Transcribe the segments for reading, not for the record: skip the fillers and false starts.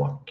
Clock.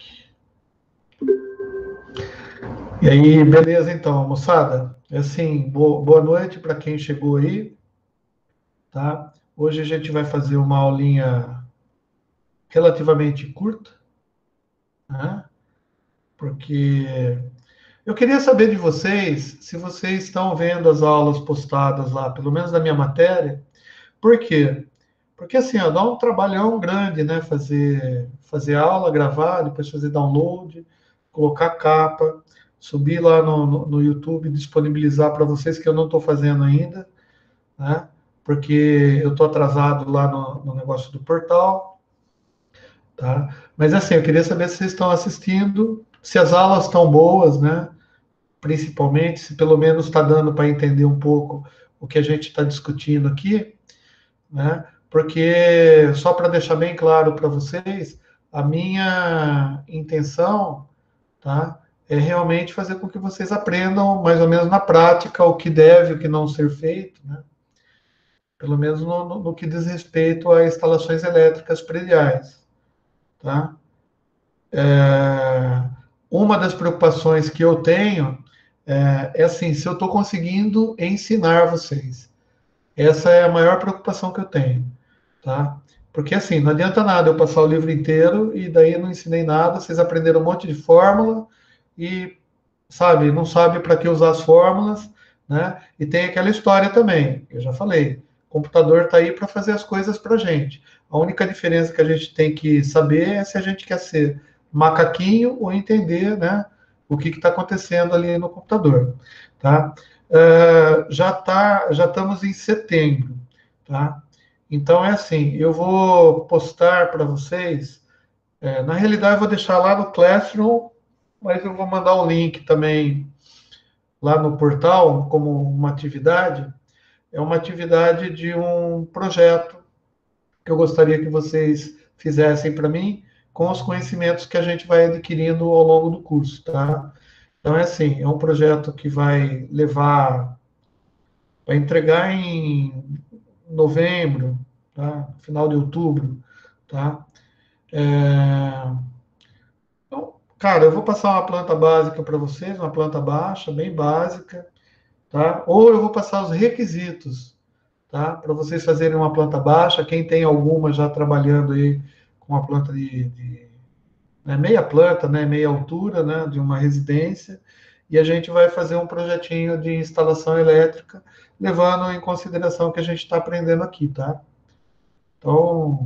E aí, beleza então, moçada? É assim, boa noite para quem chegou aí, tá? Hoje a gente vai fazer uma aulinha relativamente curta, né? Porque eu queria saber de vocês se vocês estão vendo as aulas postadas lá, pelo menos da minha matéria. Por quê? Porque assim, ó, dá um trabalhão grande, né? Fazer aula, gravar, depois fazer download, colocar capa, subir lá no YouTube, disponibilizar para vocês, que eu não estou fazendo ainda, né? Porque eu estou atrasado lá no negócio do portal, tá? Mas assim, eu queria saber se vocês estão assistindo, se as aulas estão boas, né? Principalmente, se pelo menos está dando para entender um pouco o que a gente está discutindo aqui, né? Porque, só para deixar bem claro para vocês, a minha intenção, tá, é realmente fazer com que vocês aprendam mais ou menos na prática o que deve, o que não ser feito, né? Pelo menos no que diz respeito a instalações elétricas prediais, tá? Uma das preocupações que eu tenho é assim, se eu estou conseguindo ensinar vocês. Essa é a maior preocupação que eu tenho, tá? Porque assim, não adianta nada eu passar o livro inteiro e daí eu não ensinei nada, vocês aprenderam um monte de fórmula e, sabe, não sabe para que usar as fórmulas, né? E tem aquela história também, eu já falei, o computador está aí para fazer as coisas para a gente. A única diferença que a gente tem que saber é se a gente quer ser macaquinho ou entender, né, o que está acontecendo ali no computador, tá? Já estamos em setembro, tá? Então é assim, eu vou postar para vocês. Na realidade, eu vou deixar lá no Classroom, mas eu vou mandar um link também lá no portal como uma atividade. É uma atividade de um projeto que eu gostaria que vocês fizessem para mim com os conhecimentos que a gente vai adquirindo ao longo do curso, tá? Então é assim, é um projeto que vai levar, vai entregar em novembro, tá? Final de outubro, tá? Então, cara, eu vou passar uma planta básica para vocês, uma planta baixa, bem básica, tá? Ou eu vou passar os requisitos, tá? Para vocês fazerem uma planta baixa. Quem tem alguma já trabalhando aí com uma planta né, meia planta, né, meia altura, né, de uma residência, e a gente vai fazer um projetinho de instalação elétrica, levando em consideração o que a gente está aprendendo aqui, tá? Então,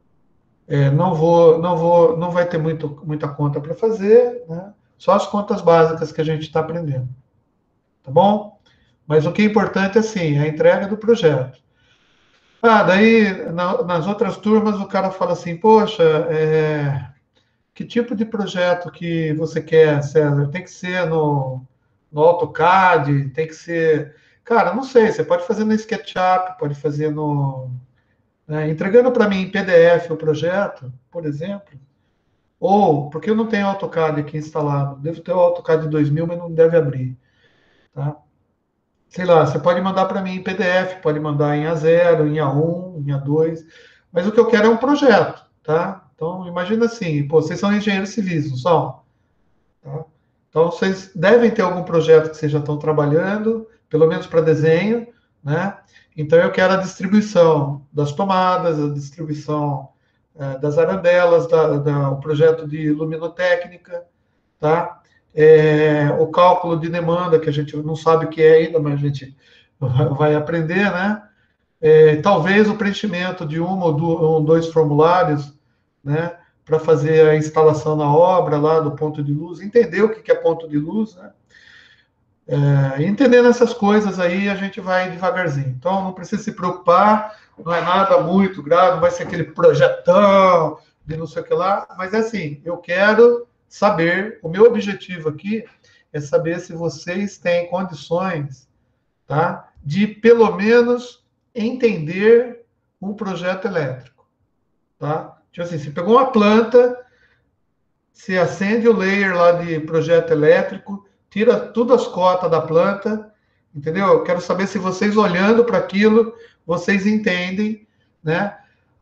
não vai ter muita conta para fazer, né? Só as contas básicas que a gente está aprendendo, tá bom? Mas o que é importante é, assim, a entrega do projeto. Daí, nas outras turmas, o cara fala assim, poxa, que tipo de projeto que você quer, César? Tem que ser no AutoCAD, tem que ser... Cara, não sei, você pode fazer no SketchUp, pode fazer entregando para mim em PDF o projeto, por exemplo, ou, porque eu não tenho AutoCAD aqui instalado, devo ter o AutoCAD 2000, mas não deve abrir, tá? Sei lá, você pode mandar para mim em PDF, pode mandar em A0, em A1, em A2, mas o que eu quero é um projeto, tá? Então, imagina assim, pô, vocês são engenheiros civis, não são? Tá? Então, vocês devem ter algum projeto que vocês já estão trabalhando, pelo menos para desenho, né? Então, eu quero a distribuição das tomadas, a distribuição das arandelas, o projeto de luminotécnica, tá? O cálculo de demanda, que a gente não sabe o que é ainda, mas a gente vai aprender, né? Talvez o preenchimento de um ou dois formulários, né? Para fazer a instalação na obra lá do ponto de luz, entender o que é ponto de luz, né? Entendendo essas coisas aí, a gente vai devagarzinho. Então, não precisa se preocupar, não é nada muito grave, não vai ser aquele projetão de não sei o que lá, mas é assim, eu quero saber, o meu objetivo aqui é saber se vocês têm condições, tá, de pelo menos entender um projeto elétrico, tá? Tipo assim, você pegou uma planta, você acende o layer lá de projeto elétrico, tira todas as cotas da planta, entendeu? Eu quero saber se vocês olhando para aquilo, vocês entendem, né?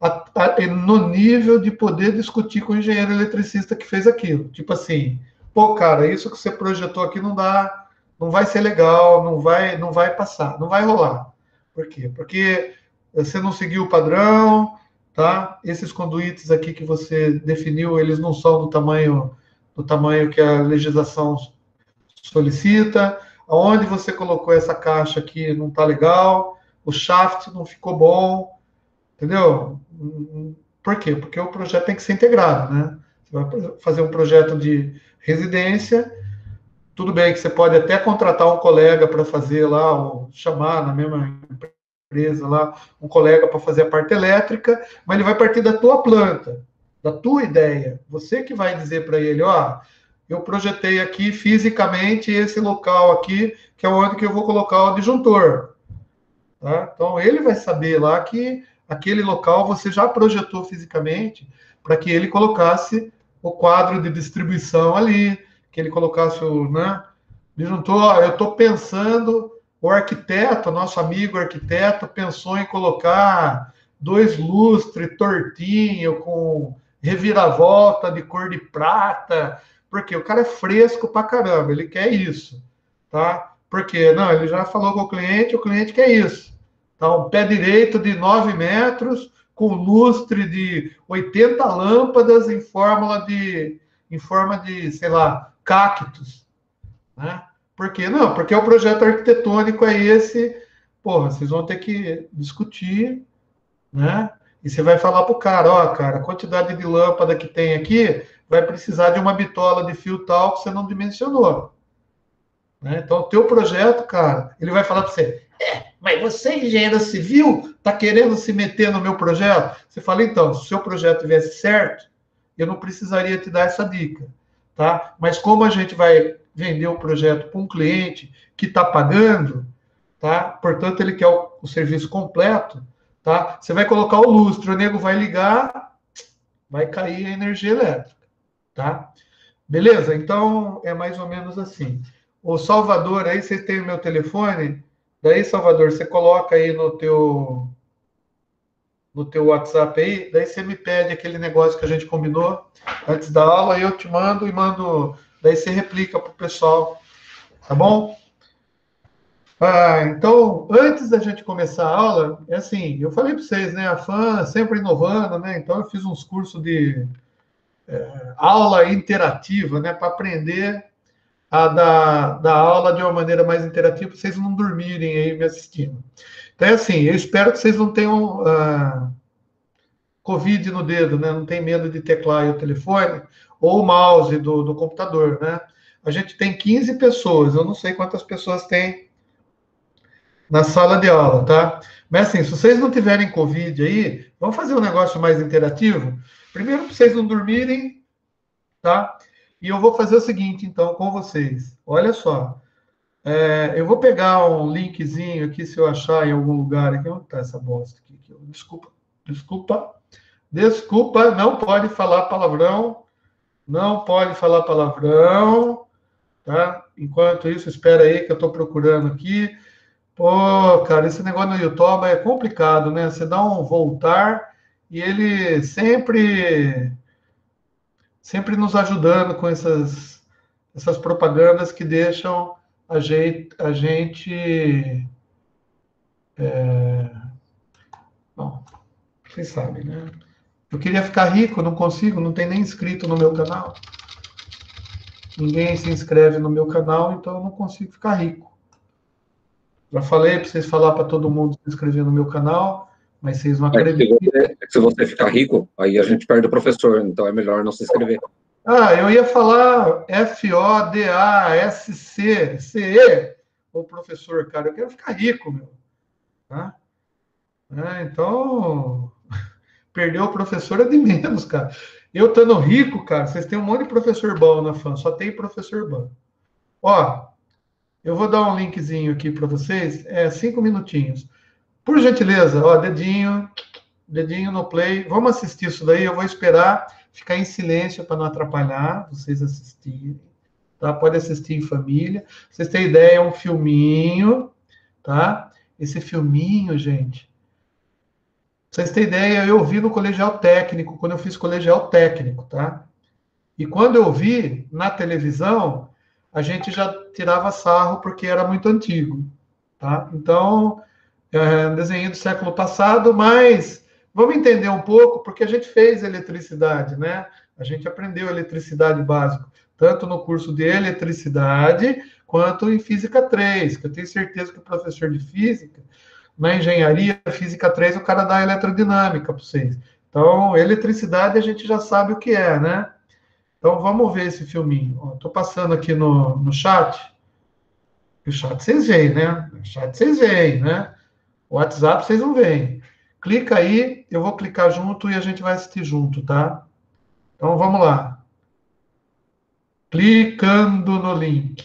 no nível de poder discutir com o engenheiro eletricista que fez aquilo. Tipo assim, pô, cara, isso que você projetou aqui não dá, não vai ser legal, não vai passar, não vai rolar. Por quê? Porque você não seguiu o padrão, tá? Esses conduítes aqui que você definiu, eles não são do tamanho que a legislação solicita. Aonde você colocou essa caixa aqui não está legal, o shaft não ficou bom, entendeu? Por quê? Porque o projeto tem que ser integrado, né? Você vai fazer um projeto de residência, tudo bem que você pode até contratar um colega para fazer lá, ou chamar na mesma empresa lá, um colega para fazer a parte elétrica, mas ele vai partir da tua planta, da tua ideia. Você que vai dizer para ele, ó, eu projetei aqui fisicamente esse local aqui, que é onde que eu vou colocar o disjuntor. Tá? Então, ele vai saber lá que aquele local você já projetou fisicamente para que ele colocasse o quadro de distribuição ali, que ele colocasse o, né, disjuntor. Eu estou pensando, o arquiteto, nosso amigo arquiteto, pensou em colocar 2 lustres tortinho, com reviravolta de cor de prata, porque o cara é fresco pra caramba, ele quer isso, tá? Porque, não, ele já falou com o cliente quer isso. Tá? Um pé direito de 9 metros, com lustre de 80 lâmpadas em forma de, sei lá, cactos. Né? Por quê? Não, porque o projeto arquitetônico é esse. Porra, vocês vão ter que discutir, né? E você vai falar para o cara, ó, cara, a quantidade de lâmpada que tem aqui vai precisar de uma bitola de fio tal que você não dimensionou. Né? Então, o teu projeto, cara, ele vai falar para você, mas você, engenheiro civil, está querendo se meter no meu projeto? Você fala, então, se o seu projeto tivesse certo, eu não precisaria te dar essa dica, tá? Mas como a gente vai vender o projeto para um cliente que está pagando, tá? Portanto, ele quer o serviço completo, tá? Você vai colocar o lustre, o nego vai ligar, vai cair a energia elétrica, tá? Beleza? Então, é mais ou menos assim. O Salvador, aí vocês têm o meu telefone, daí, Salvador, você coloca aí no teu WhatsApp aí, daí você me pede aquele negócio que a gente combinou antes da aula, eu te mando e mando, daí você replica para o pessoal, tá bom? Então, antes da gente começar a aula, é assim, eu falei para vocês, né, a FAM sempre inovando, né, então eu fiz uns cursos de aula interativa, né, para aprender a dar aula de uma maneira mais interativa, para vocês não dormirem aí me assistindo. Então, é assim, eu espero que vocês não tenham Covid no dedo, né? Não tem medo de teclar o telefone ou o mouse do computador, né? A gente tem 15 pessoas, eu não sei quantas pessoas tem na sala de aula, tá? Mas assim, se vocês não tiverem Covid aí, vamos fazer um negócio mais interativo? Primeiro, para vocês não dormirem, tá? E eu vou fazer o seguinte, então, com vocês. Olha só. Eu vou pegar um linkzinho aqui, se eu achar em algum lugar aqui. Onde está essa bosta aqui? Desculpa, desculpa. Desculpa, não pode falar palavrão. Não pode falar palavrão, tá? Enquanto isso, espera aí que eu estou procurando aqui. Pô, cara, esse negócio no YouTube é complicado, né? Você dá um voltar e ele sempre nos ajudando com essas propagandas que deixam a gente bom, vocês sabem, né? Eu queria ficar rico, não consigo, não tem nem inscrito no meu canal. Ninguém se inscreve no meu canal, então eu não consigo ficar rico. Já falei para vocês falar para todo mundo se inscrever no meu canal, mas vocês não acreditam. Se você ficar rico, aí a gente perde o professor, então é melhor não se inscrever. Eu ia falar FODASC, o professor, cara, eu quero ficar rico, meu. Tá? Então, perder o professor é de menos, cara. Eu estando rico, cara, vocês têm um monte de professor bom na FAM, só tem professor bom. Ó, eu vou dar um linkzinho aqui para vocês, 5 minutinhos. Por gentileza, ó, dedinho no play. Vamos assistir isso daí, eu vou esperar ficar em silêncio para não atrapalhar vocês assistirem. Tá? Pode assistir em família. Vocês têm ideia, é um filminho, tá? Esse filminho, gente, vocês terem ideia, eu vi no colegial técnico, quando eu fiz colegial técnico, tá? E quando eu vi na televisão, a gente já tirava sarro porque era muito antigo, tá? Então, um desenho do século passado, mas vamos entender um pouco, porque a gente fez eletricidade, né? A gente aprendeu eletricidade básica, tanto no curso de eletricidade, quanto em física 3, que eu tenho certeza que o professor de física, na engenharia, física 3, o cara dá eletrodinâmica para vocês. Então, eletricidade a gente já sabe o que é, né? Então, vamos ver esse filminho. Estou passando aqui no chat. O chat vocês veem, né? O chat vocês veem, né? O WhatsApp vocês não veem. Clica aí, eu vou clicar junto e a gente vai assistir junto, tá? Então vamos lá. Clicando no link.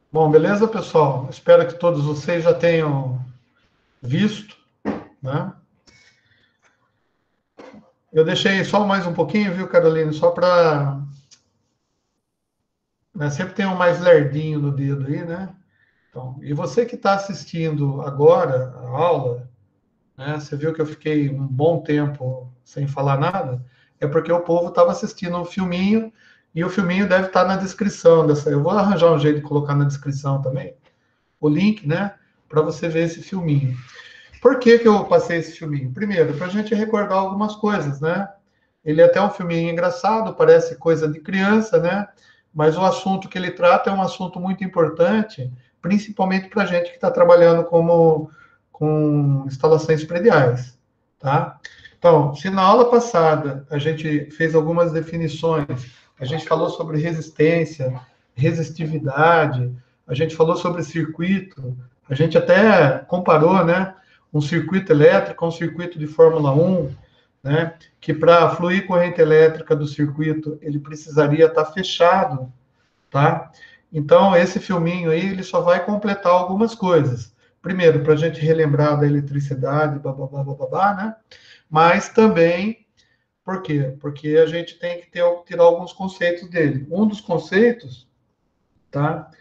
Bom, beleza, pessoal? Espero que todos vocês já tenham visto, né? Eu deixei só mais um pouquinho, viu, Caroline? Só para... Né, sempre tem um mais lerdinho no dedo aí, né? Então, e você que está assistindo agora a aula, né? Você viu que eu fiquei um bom tempo sem falar nada? É porque o povo estava assistindo um filminho e o filminho deve estar na descrição dessa. Eu vou arranjar um jeito de colocar na descrição também o link, né? Para você ver esse filminho. Por que eu passei esse filminho? Primeiro, para a gente recordar algumas coisas, né? Ele é até um filminho engraçado, parece coisa de criança, né? Mas o assunto que ele trata é um assunto muito importante, principalmente para a gente que está trabalhando com instalações prediais, tá? Então, se na aula passada a gente fez algumas definições, a gente falou sobre resistência, resistividade, a gente falou sobre circuito, a gente até comparou, né, um circuito elétrico a um circuito de Fórmula 1, né, que para fluir corrente elétrica do circuito ele precisaria estar fechado, tá? Então, esse filminho aí, ele só vai completar algumas coisas. Primeiro, para a gente relembrar da eletricidade, bababá, bababá, né? Mas também, por quê? Porque a gente tem que tirar alguns conceitos dele. Um dos conceitos, tá?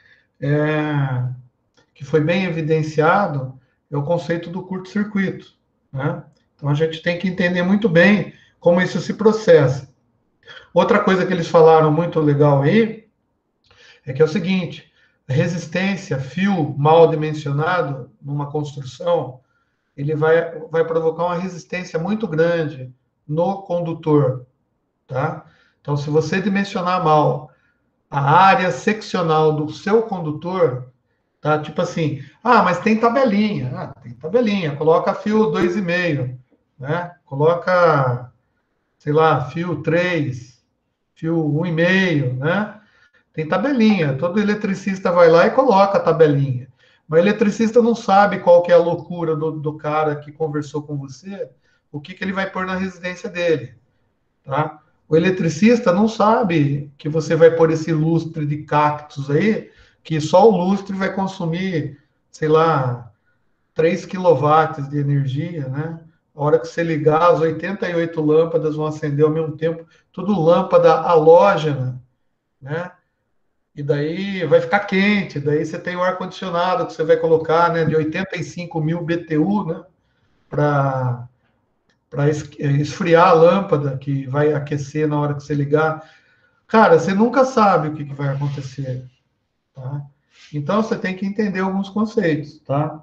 Que foi bem evidenciado, é o conceito do curto-circuito, né? Então, a gente tem que entender muito bem como isso se processa. Outra coisa que eles falaram muito legal aí, é que é o seguinte, resistência, fio mal dimensionado numa construção, ele vai provocar uma resistência muito grande no condutor, tá? Então, se você dimensionar mal a área seccional do seu condutor, tá? Tipo assim, mas tem tabelinha. Tem tabelinha, coloca fio 2,5, né? Coloca, sei lá, fio 3, fio 1,5, né? Tem tabelinha. Todo eletricista vai lá e coloca a tabelinha. Mas o eletricista não sabe qual que é a loucura do cara que conversou com você, o que ele vai pôr na residência dele. Tá? O eletricista não sabe que você vai pôr esse lustre de cactos aí, que só o lustre vai consumir, sei lá, 3 quilowatts de energia, né? A hora que você ligar, as 88 lâmpadas vão acender ao mesmo tempo, tudo lâmpada halógena, né? E daí vai ficar quente, daí você tem o ar-condicionado que você vai colocar, né, de 85 mil BTU, né, para esfriar a lâmpada, que vai aquecer na hora que você ligar. Cara, você nunca sabe o que vai acontecer, tá? Então, você tem que entender alguns conceitos, tá?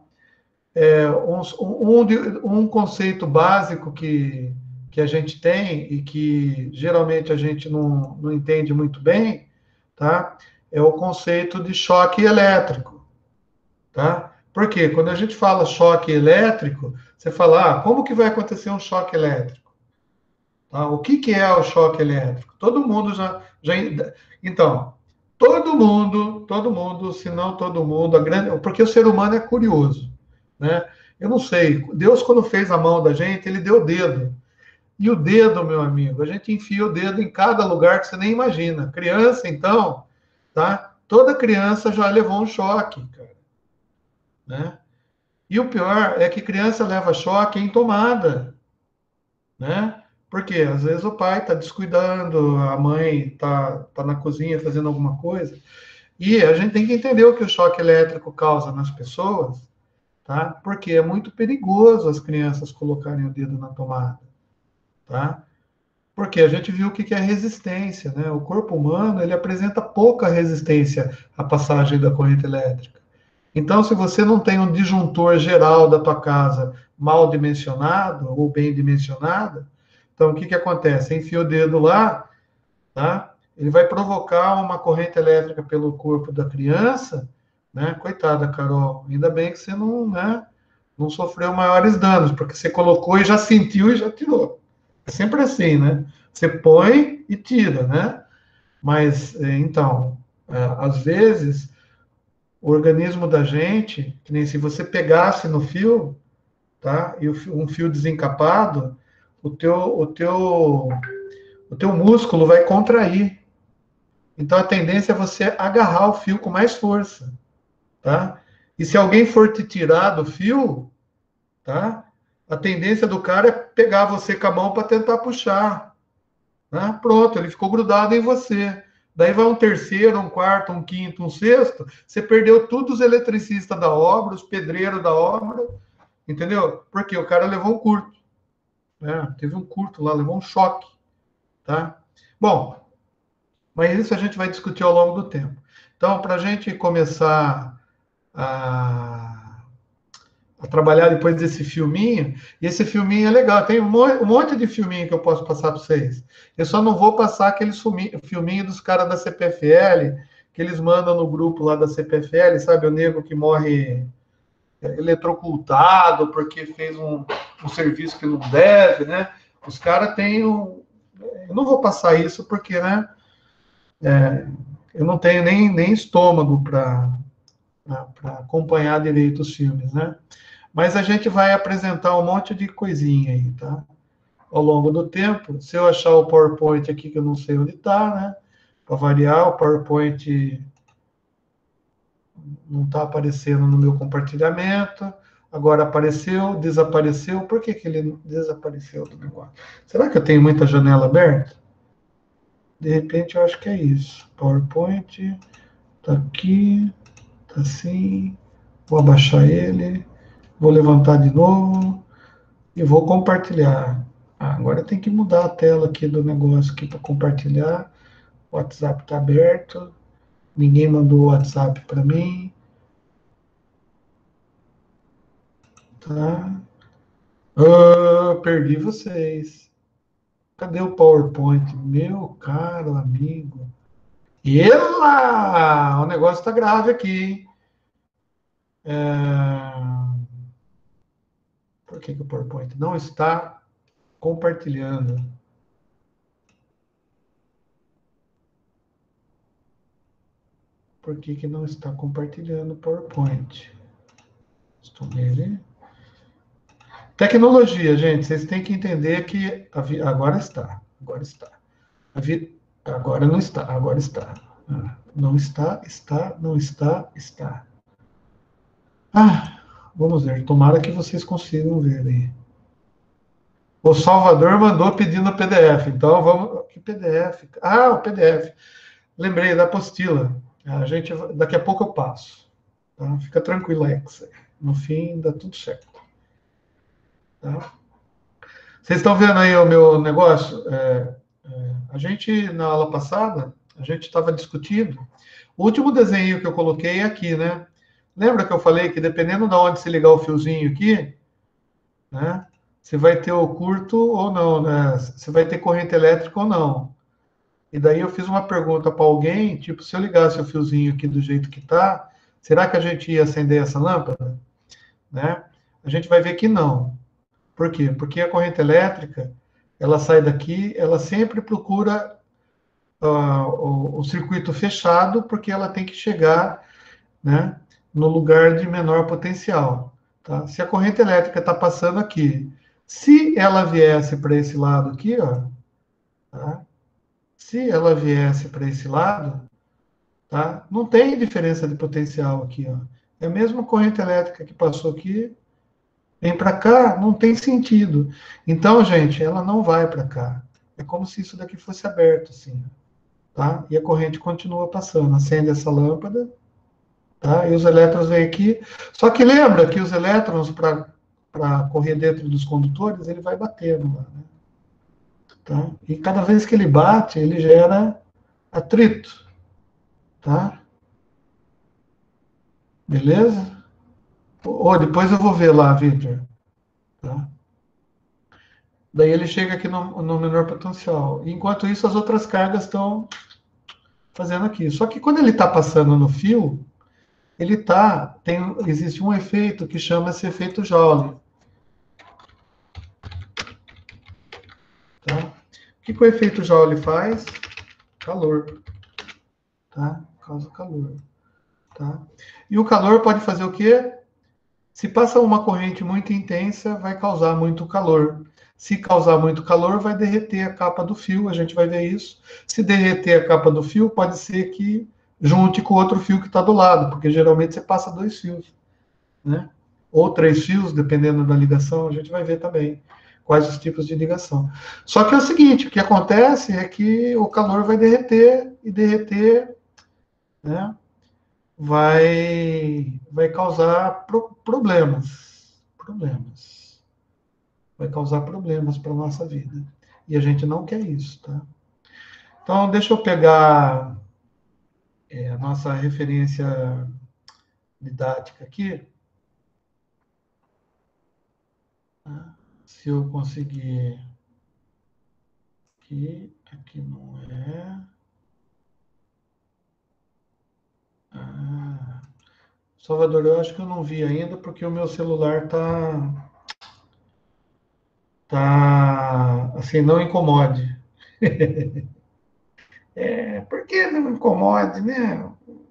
Um conceito básico que a gente tem e que geralmente a gente não entende muito bem, tá? É o conceito de choque elétrico, tá? Porque quando a gente fala choque elétrico, você fala, como que vai acontecer um choque elétrico? Tá? O que é o choque elétrico? Todo mundo já então, todo mundo, se não todo mundo, porque o ser humano é curioso, né? Eu não sei, Deus quando fez a mão da gente, ele deu o dedo. E o dedo, meu amigo, a gente enfia o dedo em cada lugar que você nem imagina. Criança, então, tá? Toda criança já levou um choque, cara, né? E o pior é que criança leva choque em tomada, né? Porque às vezes o pai está descuidando, a mãe tá na cozinha fazendo alguma coisa. E a gente tem que entender o que o choque elétrico causa nas pessoas, tá? Porque é muito perigoso as crianças colocarem o dedo na tomada, tá? Porque a gente viu o que é resistência, né? O corpo humano, ele apresenta pouca resistência à passagem da corrente elétrica. Então, se você não tem um disjuntor geral da tua casa mal dimensionado ou bem dimensionado, então o que acontece? Enfia o dedo lá, tá? Ele vai provocar uma corrente elétrica pelo corpo da criança, né? Coitada, Carol, ainda bem que você não, né, não sofreu maiores danos, porque você colocou e já sentiu e já tirou. É sempre assim, né? Você põe e tira, né? Mas, então, às vezes, o organismo da gente, que nem se você pegasse no fio, tá? E um fio desencapado, o teu músculo vai contrair. Então a tendência é você agarrar o fio com mais força, tá? E se alguém for te tirar do fio, tá? A tendência do cara é pegar você com a mão para tentar puxar, né? Pronto, ele ficou grudado em você. Daí vai um terceiro, um quarto, um quinto, um sexto, você perdeu todos os eletricistas da obra, os pedreiros da obra, entendeu? Porque o cara levou um curto, né? Teve um curto lá, levou um choque, tá? Bom, mas isso a gente vai discutir ao longo do tempo. Então, para a gente começar a trabalhar depois desse filminho, e esse filminho é legal, tem um monte de filminho que eu posso passar para vocês. Eu só não vou passar aqueles filminho dos caras da CPFL, que eles mandam no grupo lá da CPFL, sabe, o nego que morre eletrocutado porque fez um serviço que não deve, né? Os caras têm um... Eu não vou passar isso porque, né, eu não tenho nem estômago para acompanhar direito os filmes, né? Mas a gente vai apresentar um monte de coisinha aí, tá? Ao longo do tempo. Se eu achar o PowerPoint aqui, que eu não sei onde está, né? Para variar, o PowerPoint não está aparecendo no meu compartilhamento. Agora apareceu, desapareceu. Por que ele desapareceu do negócio? Será que eu tenho muita janela aberta? De repente, eu acho que é isso. PowerPoint está aqui, está assim. Vou abaixar ele. Vou levantar de novo e vou compartilhar. Agora tem que mudar a tela aqui do negócio aqui para compartilhar. O WhatsApp está aberto. Ninguém mandou o WhatsApp para mim. Tá? Perdi vocês. Cadê o PowerPoint? Meu caro amigo. Ela! O negócio está grave aqui. Por que o PowerPoint não está compartilhando? Por que não está compartilhando o PowerPoint? Estou nele. Tecnologia, gente, vocês têm que entender que agora está. Agora não está, agora está. Não está, não está. Vamos ver. Tomara que vocês consigam ver aí. O Salvador mandou pedindo PDF. Então vamos. Que PDF? O PDF. Lembrei da apostila. Daqui a pouco eu passo. Tá? Fica tranquilo, Alex. No fim, dá tudo certo. Tá? Vocês estão vendo aí o meu negócio? A gente, na aula passada, a gente estava discutindo. O último desenho que eu coloquei é aqui, né? Lembra que eu falei que dependendo de onde se ligar o fiozinho aqui, né? Você vai ter o curto ou não, né? Você vai ter corrente elétrica ou não. E daí eu fiz uma pergunta para alguém, tipo, se eu ligasse o fiozinho aqui do jeito que está, será que a gente ia acender essa lâmpada? Né? A gente vai ver que não. Por quê? Porque a corrente elétrica, ela sai daqui, ela sempre procura o circuito fechado, porque ela tem que chegar, né, no lugar de menor potencial. Tá? Se a corrente elétrica está passando aqui, se ela viesse para esse lado aqui, ó, tá? Se ela viesse para esse lado, tá? Não tem diferença de potencial aqui, ó. É a mesma corrente elétrica que passou aqui, vem para cá, não tem sentido. Então, gente, ela não vai para cá. É como se isso daqui fosse aberto, assim, tá? E a corrente continua passando. Acende essa lâmpada, tá? E os elétrons vêm aqui. Só que lembra que os elétrons, para correr dentro dos condutores, ele vai batendo lá, né? Tá? E cada vez que ele bate, ele gera atrito, tá? Beleza? Depois eu vou ver lá, Victor. Tá? Daí ele chega aqui no menor potencial. Enquanto isso, as outras cargas estão fazendo aqui. Só que quando ele está passando no fio, existe um efeito que chama-se efeito Joule. Tá? O que o efeito Joule faz? Calor. Tá? Causa calor. Tá? E o calor pode fazer o quê? Se passa uma corrente muito intensa, vai causar muito calor. Se causar muito calor, vai derreter a capa do fio, a gente vai ver isso. Se derreter a capa do fio, pode ser que junte com o outro fio que está do lado, porque geralmente você passa 2 fios, né? Ou 3 fios, dependendo da ligação, a gente vai ver também quais os tipos de ligação. Só que é o seguinte, o que acontece é que o calor vai derreter, e derreter, né, vai causar problemas. Vai causar problemas para a nossa vida. E a gente não quer isso, tá? Então, deixa eu pegar a nossa referência didática aqui. Tá? Se eu conseguir... Aqui não é... Salvador, eu acho que eu não vi ainda, porque o meu celular tá assim, não incomode. Por que não incomode, né?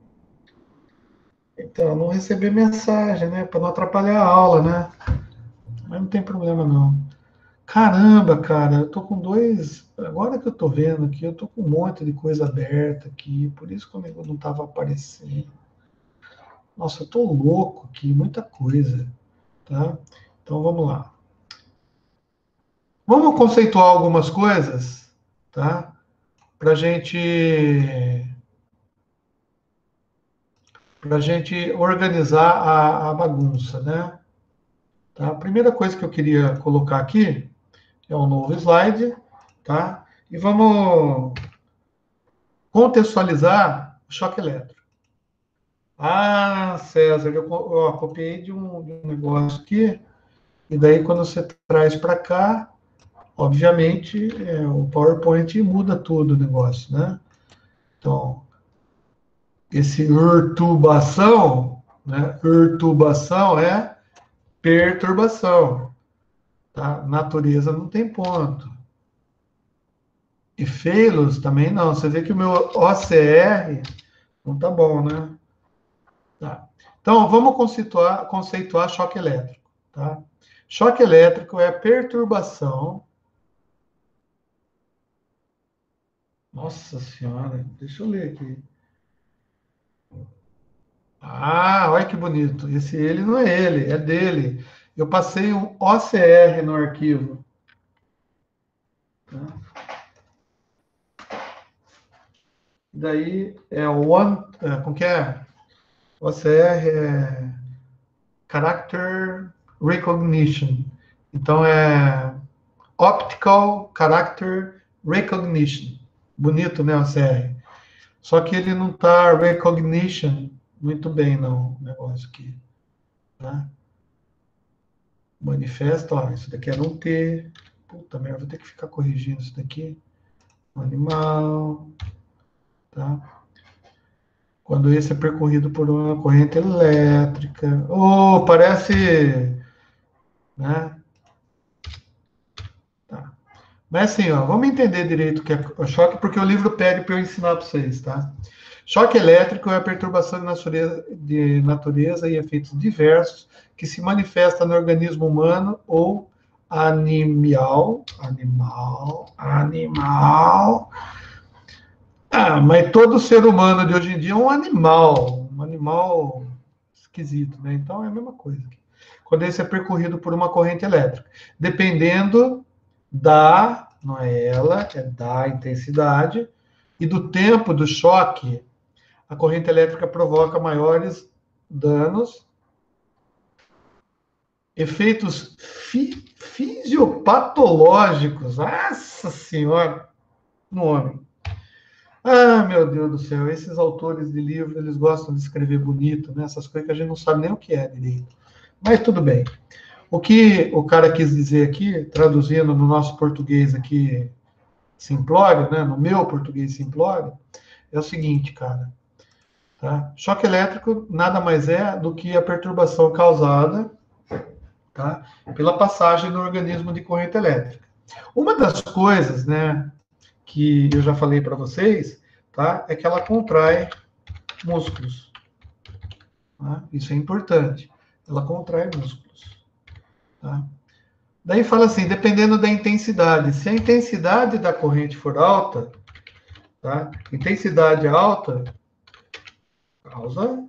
Então, não receber mensagem, né? Para não atrapalhar a aula, né? Mas não tem problema, não. Caramba, cara, eu tô com dois. Agora que eu tô vendo aqui, eu tô com um monte de coisa aberta aqui, por isso que o negócio não tava aparecendo. Nossa, eu tô louco aqui, muita coisa, tá? Então vamos lá. Vamos conceituar algumas coisas, tá? Para gente organizar a bagunça, né? Tá? A primeira coisa que eu queria colocar aqui é um novo slide, tá? E vamos contextualizar o choque elétrico. Ah, César, eu copiei de um negócio aqui, e daí quando você traz para cá, obviamente, o PowerPoint muda tudo o negócio, né? Então, esse perturbação, né? Perturbação é perturbação, tá? Natureza não tem ponto. E feilos também não. Você vê que o meu OCR não tá bom, né? Tá. Então, vamos conceituar choque elétrico, tá? Choque elétrico é perturbação. Nossa Senhora, deixa eu ler aqui. Ah, olha que bonito. Esse ele não é ele, é dele. Eu passei um OCR no arquivo. Tá? Daí é como que é? OCR é Character Recognition. Então é Optical Character Recognition. Bonito, né, OCR? Só que ele não está recognition muito bem, não, o negócio aqui. Tá? Manifesta, ó, isso daqui é não ter. Puta merda, vou ter que ficar corrigindo isso daqui. Animal, tá? Quando esse é percorrido por uma corrente elétrica. Oh, parece, né? Tá. Mas assim, ó, vamos entender direito o que é o choque, porque o livro pede para eu ensinar para vocês, tá? Choque elétrico é a perturbação de natureza e efeitos diversos que se manifesta no organismo humano ou animal. Ah, mas todo ser humano de hoje em dia é um animal esquisito, né? Então é a mesma coisa. Quando esse é percorrido por uma corrente elétrica, dependendo não é ela, é da intensidade e do tempo do choque, a corrente elétrica provoca maiores danos, efeitos fisiopatológicos. Nossa Senhora, no homem. Ah, meu Deus do céu, esses autores de livro, eles gostam de escrever bonito, né? Essas coisas que a gente não sabe nem o que é direito. Mas tudo bem. O que o cara quis dizer aqui, traduzindo no nosso português aqui simplório, né? No meu português simplório, é o seguinte, cara. Tá? Choque elétrico nada mais é do que a perturbação causada, tá, pela passagem no organismo de corrente elétrica. Uma das coisas, né, que eu já falei para vocês, tá, é que ela contrai músculos. Tá? Isso é importante. Ela contrai músculos. Tá? Daí fala assim, dependendo da intensidade. Se a intensidade da corrente for alta, tá, intensidade alta, Causa.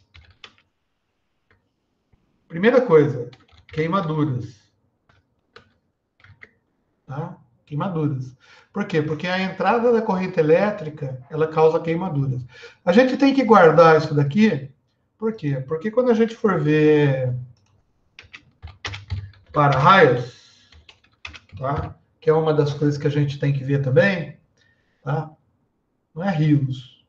Primeira coisa, queimaduras. Tá? Queimaduras. Por quê? Porque a entrada da corrente elétrica, ela causa queimaduras. A gente tem que guardar isso daqui, por quê? Porque quando a gente for ver para-raios, tá? Que é uma das coisas que a gente tem que ver também, tá? Não é rios,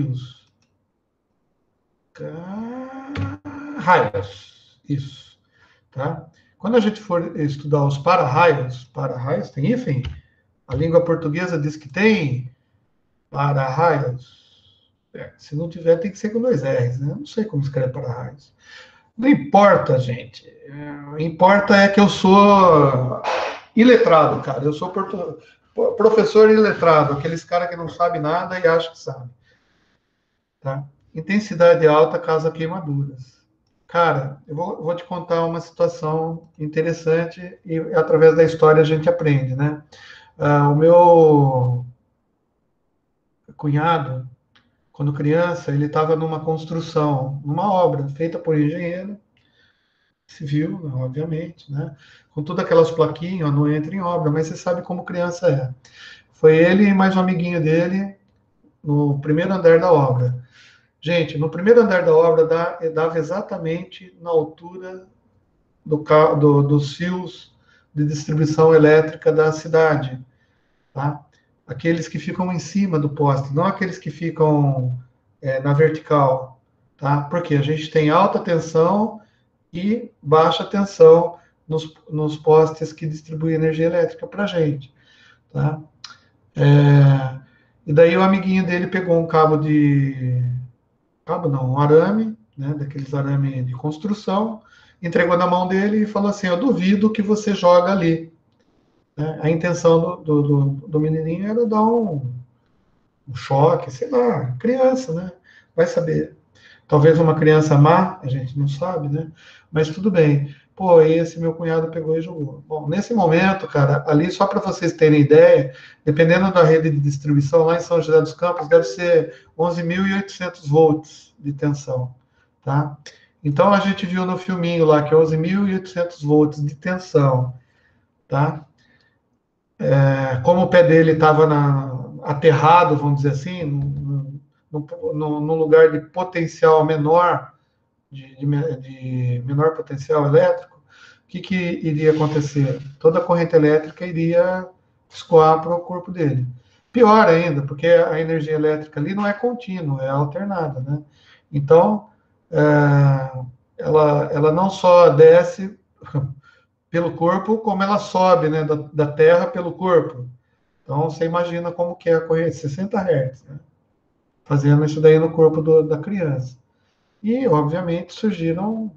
raios, isso, tá? Quando a gente for estudar os para-raios tem hífen, a língua portuguesa diz que tem para-raios. Se não tiver, tem que ser com 2 R's, né? Eu não sei como escreve para-raios. Não importa, gente. Importa é que eu sou iletrado, cara. Eu sou professor iletrado, aqueles caras que não sabem nada e acham que sabem. Tá? Intensidade alta causa queimaduras. Cara, eu vou te contar uma situação interessante e através da história a gente aprende, né? O meu cunhado, quando criança, ele estava numa construção, numa obra feita por engenheiro civil, obviamente, né? Com todas aquelas plaquinhas, não entra em obra, mas você sabe como criança é. Foi ele e mais um amiguinho dele no primeiro andar da obra. Gente, no primeiro andar da obra dava exatamente na altura dos fios de distribuição elétrica da cidade, tá? Aqueles que ficam em cima do poste, não aqueles que ficam na vertical, tá? Porque a gente tem alta tensão e baixa tensão nos postes que distribuem energia elétrica para a gente, tá? E daí o amiguinho dele pegou um cabo não, um arame, né, daqueles arame de construção, entregou na mão dele e falou assim, eu duvido que você joga ali. Né? A intenção do menininho era dar um choque, sei lá, criança, né? Vai saber. Talvez uma criança má, a gente não sabe, né? Mas tudo bem. Pô, esse meu cunhado pegou e jogou. Bom, nesse momento, cara, ali, só para vocês terem ideia, dependendo da rede de distribuição, lá em São José dos Campos, deve ser 11.800 volts de tensão, tá? Então, a gente viu no filminho lá que é 11.800 volts de tensão, tá? Como o pé dele estava aterrado, vamos dizer assim, num lugar de potencial menor, de menor potencial elétrico, o que iria acontecer? Toda a corrente elétrica iria escoar para o corpo dele. Pior ainda, porque a energia elétrica ali não é contínua, é alternada, né? Então, ela não só desce pelo corpo, como ela sobe, né, da terra pelo corpo. Então, você imagina como que é a corrente, 60 Hz, né? Fazendo isso daí no corpo da criança. E, obviamente, surgiram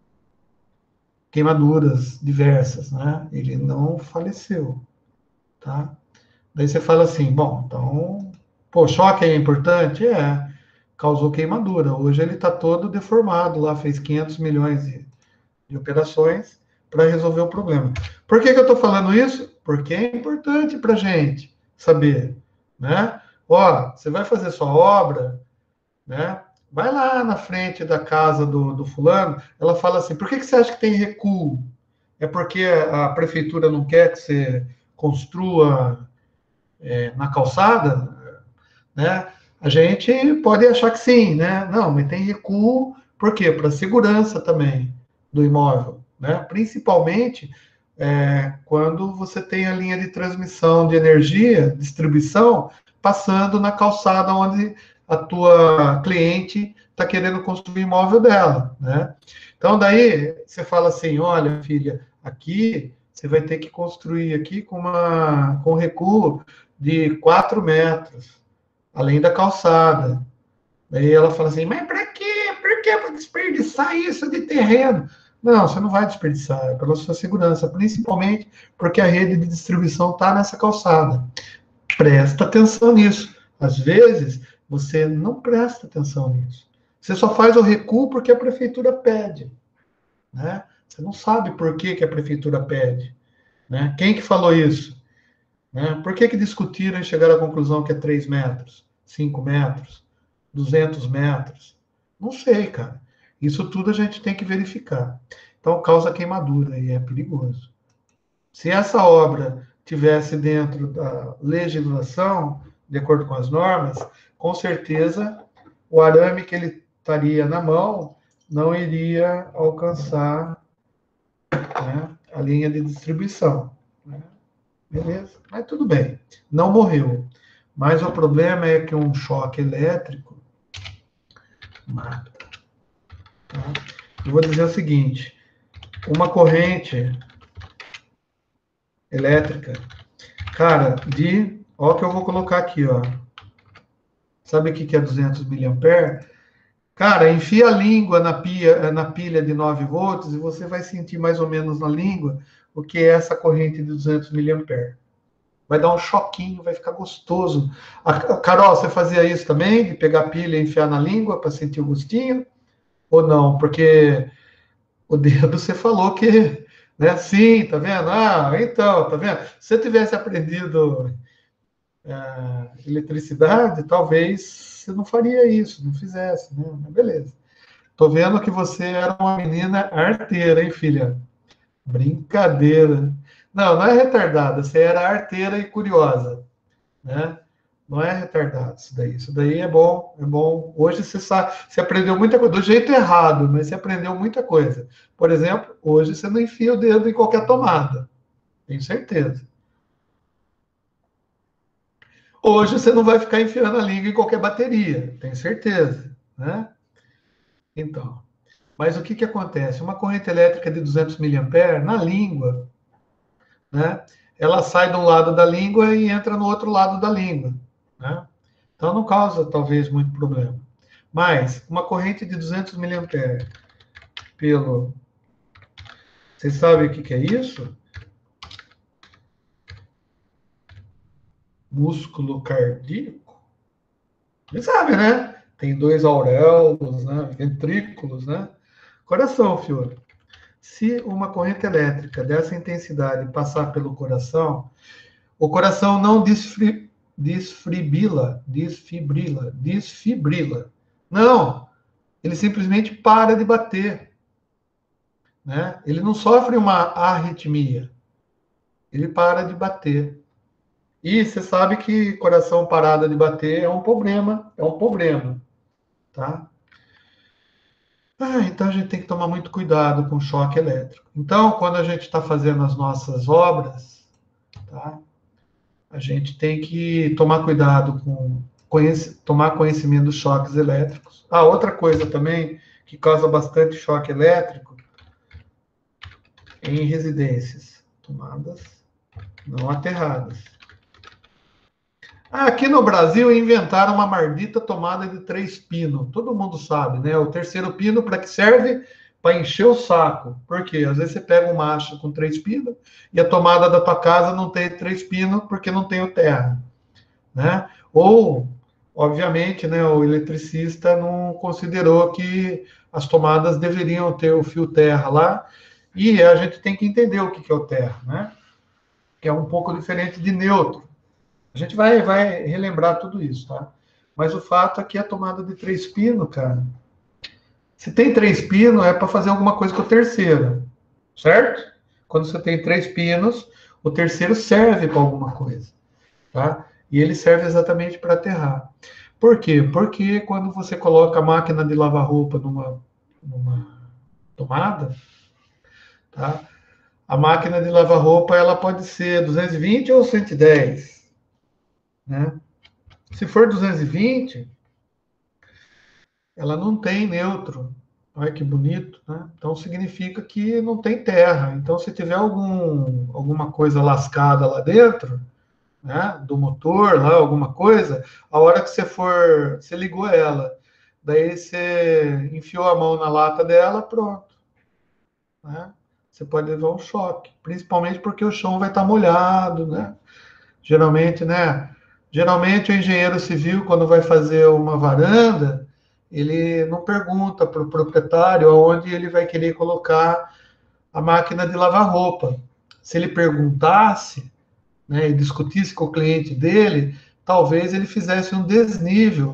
queimaduras diversas, né? Ele não faleceu, tá? Daí você fala assim, bom, então, pô, choque é importante? Causou queimadura. Hoje ele está todo deformado lá, fez 500 milhões de operações para resolver o problema. Por que eu estou falando isso? Porque é importante para a gente saber, né? Ó, você vai fazer sua obra, né? Vai lá na frente da casa do fulano, ela fala assim, por que você acha que tem recuo? É porque a prefeitura não quer que você construa na calçada, né? A gente pode achar que sim, né? Não, mas tem recuo, por quê? Para segurança também do imóvel, né? Principalmente quando você tem a linha de transmissão de energia, distribuição, passando na calçada onde a tua cliente está querendo construir o imóvel dela, né? Então, daí, você fala assim, olha, filha, aqui você vai ter que construir aqui com recuo de 4 metros, além da calçada. Daí ela fala assim, mas para quê? Por que para desperdiçar isso de terreno? Não, você não vai desperdiçar, é pela sua segurança, principalmente porque a rede de distribuição está nessa calçada. Presta atenção nisso. Às vezes, você não presta atenção nisso. Você só faz o recuo porque a prefeitura pede, né? Você não sabe por que a prefeitura pede, né? Quem que falou isso? Né? Por que discutiram e chegaram à conclusão que é 3 metros, 5 metros, 200 metros? Não sei, cara. Isso tudo a gente tem que verificar. Então, causa queimadura e é perigoso. Se essa obra tivesse dentro da legislação, de acordo com as normas, com certeza o arame que ele estaria na mão não iria alcançar, né, a linha de distribuição. Né? Beleza? Mas tudo bem. Não morreu. Mas o problema é que um choque elétrico mata. Tá? Eu vou dizer o seguinte: uma corrente elétrica, cara, ó, que eu vou colocar aqui, ó. Sabe o que é 200 miliamperes? Cara, enfia a língua na pilha de 9 volts e você vai sentir mais ou menos na língua o que é essa corrente de 200 miliamperes. Vai dar um choquinho, vai ficar gostoso. Carol, você fazia isso também? De pegar a pilha e enfiar na língua para sentir o gostinho? Ou não? Porque o dedo você falou que, né? Sim, tá vendo? Ah, então, tá vendo? Se você tivesse aprendido eletricidade, talvez você não faria isso, não fizesse, né? Mas beleza. Tô vendo que você era uma menina arteira, hein, filha? Brincadeira. Não, não é retardada, você era arteira e curiosa, né? Não é retardado isso daí. Isso daí é bom, é bom. Hoje você sabe, você aprendeu muita coisa, do jeito errado, mas você aprendeu muita coisa. Por exemplo, hoje você não enfia o dedo em qualquer tomada. Tenho certeza. Hoje você não vai ficar enfiando a língua em qualquer bateria. Tenho certeza, né? Então, mas o que que acontece? Uma corrente elétrica de 200 miliamperes na língua, né? Ela sai de um lado da língua e entra no outro lado da língua, né? Então não causa talvez muito problema. Mas uma corrente de 200 miliamperes pelo... Vocês sabem o que que é isso? Músculo cardíaco? Vocês sabem, né? Tem 2 auréolos, né? Ventrículos, né? Coração, filho. Se uma corrente elétrica dessa intensidade passar pelo coração, o coração não desfibrila. Não, ele simplesmente para de bater, né? Ele não sofre uma arritmia, ele para de bater. E você sabe que coração parado de bater é um problema, tá? Então a gente tem que tomar muito cuidado com choque elétrico. Então, quando a gente está fazendo as nossas obras, tá? A gente tem que tomar cuidado com tomar conhecimento dos choques elétricos. Outra coisa também que causa bastante choque elétrico em residências, tomadas não aterradas. Aqui no Brasil inventaram uma maldita tomada de 3 pinos. Todo mundo sabe, né? O terceiro pino para que serve? Para encher o saco. Por quê? Às vezes você pega um macho com 3 pinos e a tomada da tua casa não tem 3 pinos porque não tem o terra, né? Ou, obviamente, né, o eletricista não considerou que as tomadas deveriam ter o fio terra lá, e a gente tem que entender o que é o terra, né? Que é um pouco diferente de neutro. A gente vai relembrar tudo isso, tá? Mas o fato é que a tomada de 3 pinos, cara, se tem 3 pinos, é para fazer alguma coisa com o terceiro, certo? Quando você tem 3 pinos, o terceiro serve para alguma coisa, tá? E ele serve exatamente para aterrar. Por quê? Porque quando você coloca a máquina de lavar roupa numa tomada, tá? A máquina de lavar roupa ela pode ser 220 ou 110, né? Se for 220, ela não tem neutro. Olha que bonito, né? Então significa que não tem terra. Então, se tiver alguma coisa lascada lá dentro, né, do motor, lá, alguma coisa, a hora que você ligou ela, daí você enfiou a mão na lata dela, pronto. Né? Você pode levar um choque, principalmente porque o chão vai estar molhado, né? Geralmente, né? Geralmente o engenheiro civil, quando vai fazer uma varanda, ele não pergunta para o proprietário aonde ele vai querer colocar a máquina de lavar roupa. Se ele perguntasse, né, e discutisse com o cliente dele, talvez ele fizesse um desnível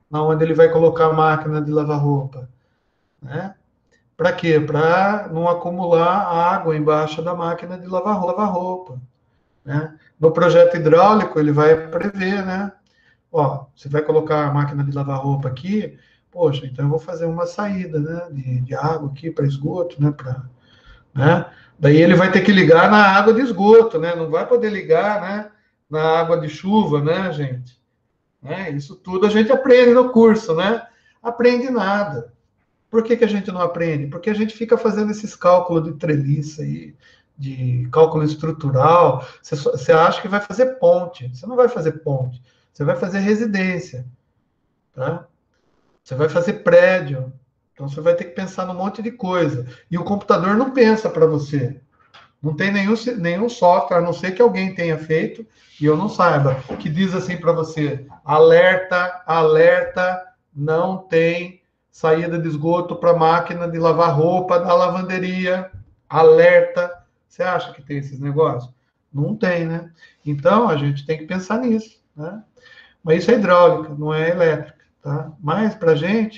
onde ele vai colocar a máquina de lavar roupa, né? Para quê? Para não acumular água embaixo da máquina de lavar roupa, né? No projeto hidráulico, ele vai prever, né? Ó, você vai colocar a máquina de lavar roupa aqui, poxa, então eu vou fazer uma saída, né, de água aqui para esgoto, né, né? Daí ele vai ter que ligar na água de esgoto, né? Não vai poder ligar, né, na água de chuva, né, gente? Né? Isso tudo a gente aprende no curso, né? Aprende nada. Por que a gente não aprende? Porque a gente fica fazendo esses cálculos de treliça aí, de cálculo estrutural. Você acha que vai fazer ponte. Você não vai fazer ponte. Você vai fazer residência, tá? Você vai fazer prédio. Então você vai ter que pensar num monte de coisa. E o computador não pensa para você. Não tem nenhum software, a não ser que alguém tenha feito e eu não saiba, que diz assim para você: alerta, alerta, não tem saída de esgoto para máquina de lavar roupa da lavanderia. Alerta. Você acha que tem esses negócios? Não tem, né? Então a gente tem que pensar nisso, né? Mas isso é hidráulica, não é elétrica, tá? Mas para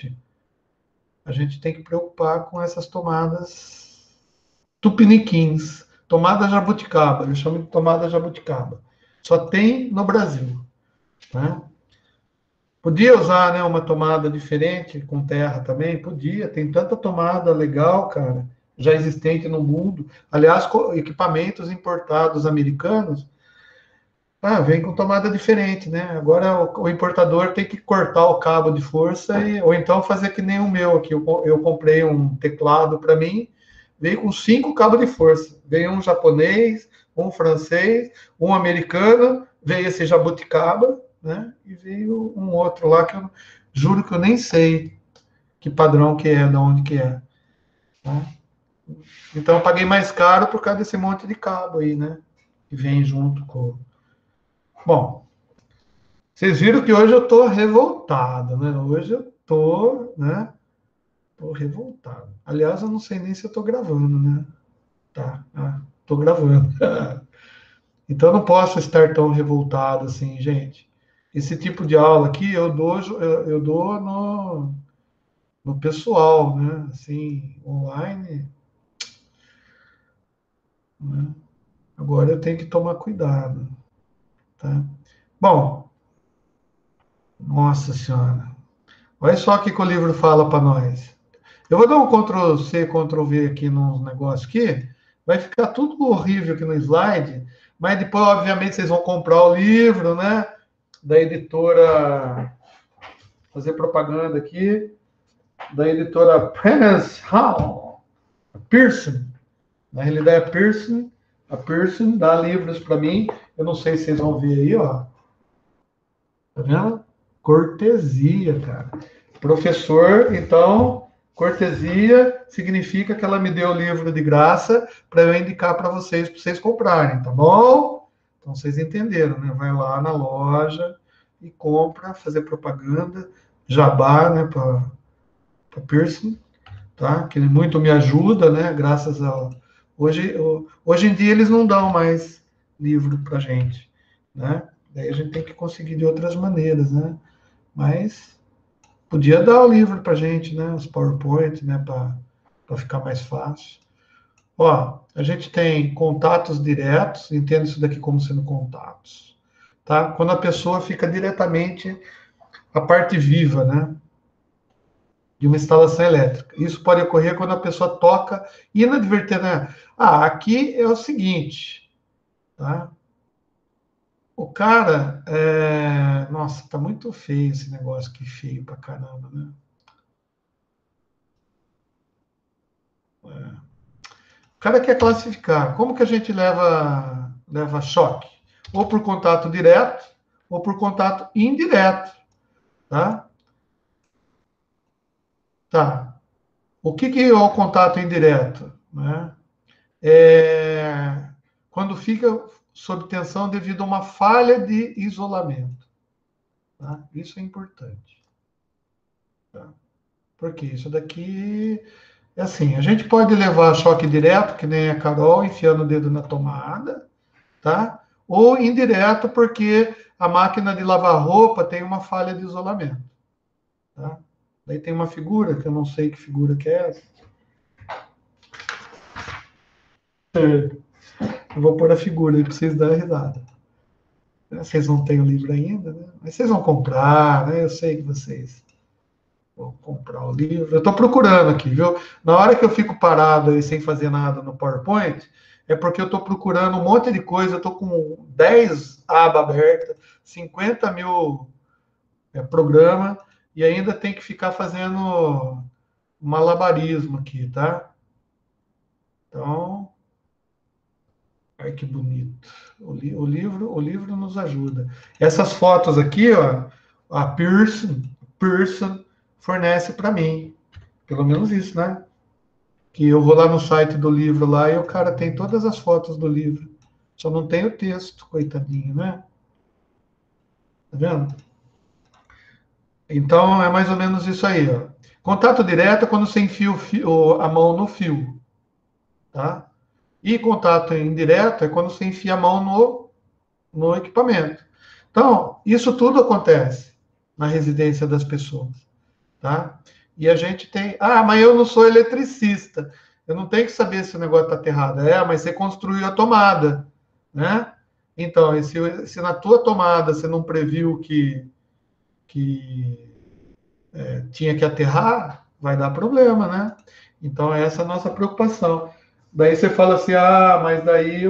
a gente tem que preocupar com essas tomadas tupiniquins, tomada jabuticaba, eles chamam de tomada jabuticaba. Só tem no Brasil, né? Podia usar, né, uma tomada diferente com terra também? Podia, tem tanta tomada legal, cara, já existente no mundo. Aliás, equipamentos importados americanos, vem com tomada diferente, né? Agora o importador tem que cortar o cabo de força, ou então fazer que nem o meu aqui. Eu comprei um teclado para mim, veio com 5 cabos de força. Veio um japonês, um francês, um americano, veio esse jabuticaba, né? E veio um outro lá que eu juro que eu nem sei que padrão que é, de onde que é. Tá? Então eu paguei mais caro por causa desse monte de cabo aí, né? Que vem junto com. Bom, vocês viram que hoje eu estou revoltado, né? Hoje eu estou, né? Tô revoltado. Aliás, eu não sei nem se eu estou gravando, né? Tá, estou gravando. Então, eu não posso estar tão revoltado assim, gente. Esse tipo de aula aqui eu dou no pessoal, né? Assim, online, né? Agora eu tenho que tomar cuidado, tá? Bom, nossa senhora. Olha só o que o livro fala para nós. Eu vou dar um Ctrl+C, Ctrl+V aqui nos negócios aqui. Vai ficar tudo horrível aqui no slide, mas depois, obviamente, vocês vão comprar o livro, né? Da editora, fazer propaganda aqui, da editora Pearson. Na realidade é Pearson. A Pearson dá livros para mim. Eu não sei se vocês vão ver aí, ó. Tá vendo? Cortesia, cara. Professor, então, cortesia significa que ela me deu o livro de graça para eu indicar para vocês comprarem, tá bom? Então, vocês entenderam, né? Vai lá na loja e compra, fazer propaganda, jabá, né, para Pearson, tá? Que ele muito me ajuda, né? Graças a. Hoje em dia eles não dão mais livro para gente, né? Daí a gente tem que conseguir de outras maneiras, né? Mas podia dar o livro para gente, né? Os PowerPoint, né? Para ficar mais fácil. Ó, a gente tem contatos diretos, entenda isso daqui como sendo contatos, tá? Quando a pessoa fica diretamente a parte viva, né? De uma instalação elétrica. Isso pode ocorrer quando a pessoa toca inadvertidamente, né? Aqui é o seguinte, tá? O cara, nossa, tá muito feio esse negócio aqui, feio pra caramba, né? O cara quer classificar. Como que a gente leva choque? Ou por contato direto, ou por contato indireto, tá? Tá. O que é o contato indireto? Né? Quando fica sob tensão devido a uma falha de isolamento. Tá? Isso é importante. Tá? Porque isso daqui é assim, a gente pode levar choque direto, que nem a Carol, enfiando o dedo na tomada, tá? Ou indireto, porque a máquina de lavar roupa tem uma falha de isolamento. tá? Daí tem uma figura, que eu não sei que figura que é essa. Eu vou pôr a figura aí para vocês darem risada. Vocês não têm o livro ainda, né? Mas vocês vão comprar, né? Eu sei que vocês vão comprar o livro. Eu estou procurando aqui, viu? Na hora que eu fico parado aí sem fazer nada no PowerPoint, é porque eu estou procurando um monte de coisa. Eu estou com 10 abas abertas, 50 mil programa, e ainda tem que ficar fazendo malabarismo aqui, tá? Então, ai que bonito. O livro nos ajuda. Essas fotos aqui, ó, a Pearson fornece para mim. Pelo menos isso, né? Que eu vou lá no site do livro lá e o cara tem todas as fotos do livro. Só não tem o texto, coitadinho, né? Tá vendo? Então é mais ou menos isso aí, ó. Contato direto é quando você enfia a mão no fio, tá? E contato indireto é quando você enfia a mão no equipamento. Então, isso tudo acontece na residência das pessoas, tá? E a gente tem, mas eu não sou eletricista, eu não tenho que saber se o negócio está aterrado. Mas você construiu a tomada, né? Então, se na tua tomada você não previu que tinha que aterrar, vai dar problema, né? Então, essa é a nossa preocupação. Daí você fala assim, mas daí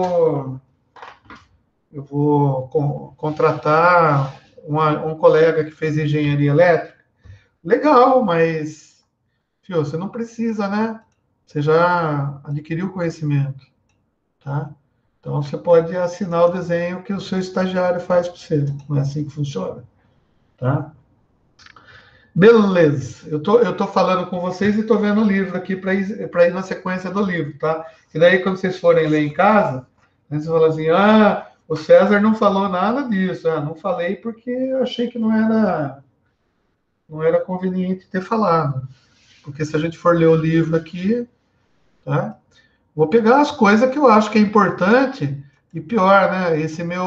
eu vou contratar um colega que fez engenharia elétrica. Legal, mas, filho, você não precisa, né? Você já adquiriu conhecimento, tá? Então, você pode assinar o desenho que o seu estagiário faz para você. Não é assim que funciona, tá? Beleza. Eu tô falando com vocês e tô vendo o livro aqui para ir na sequência do livro, tá? E daí, quando vocês forem ler em casa, né, vocês falam assim, o César não falou nada disso. Não falei porque eu achei que não era conveniente ter falado. Porque se a gente for ler o livro aqui, tá? Vou pegar as coisas que eu acho que é importante e pior, né?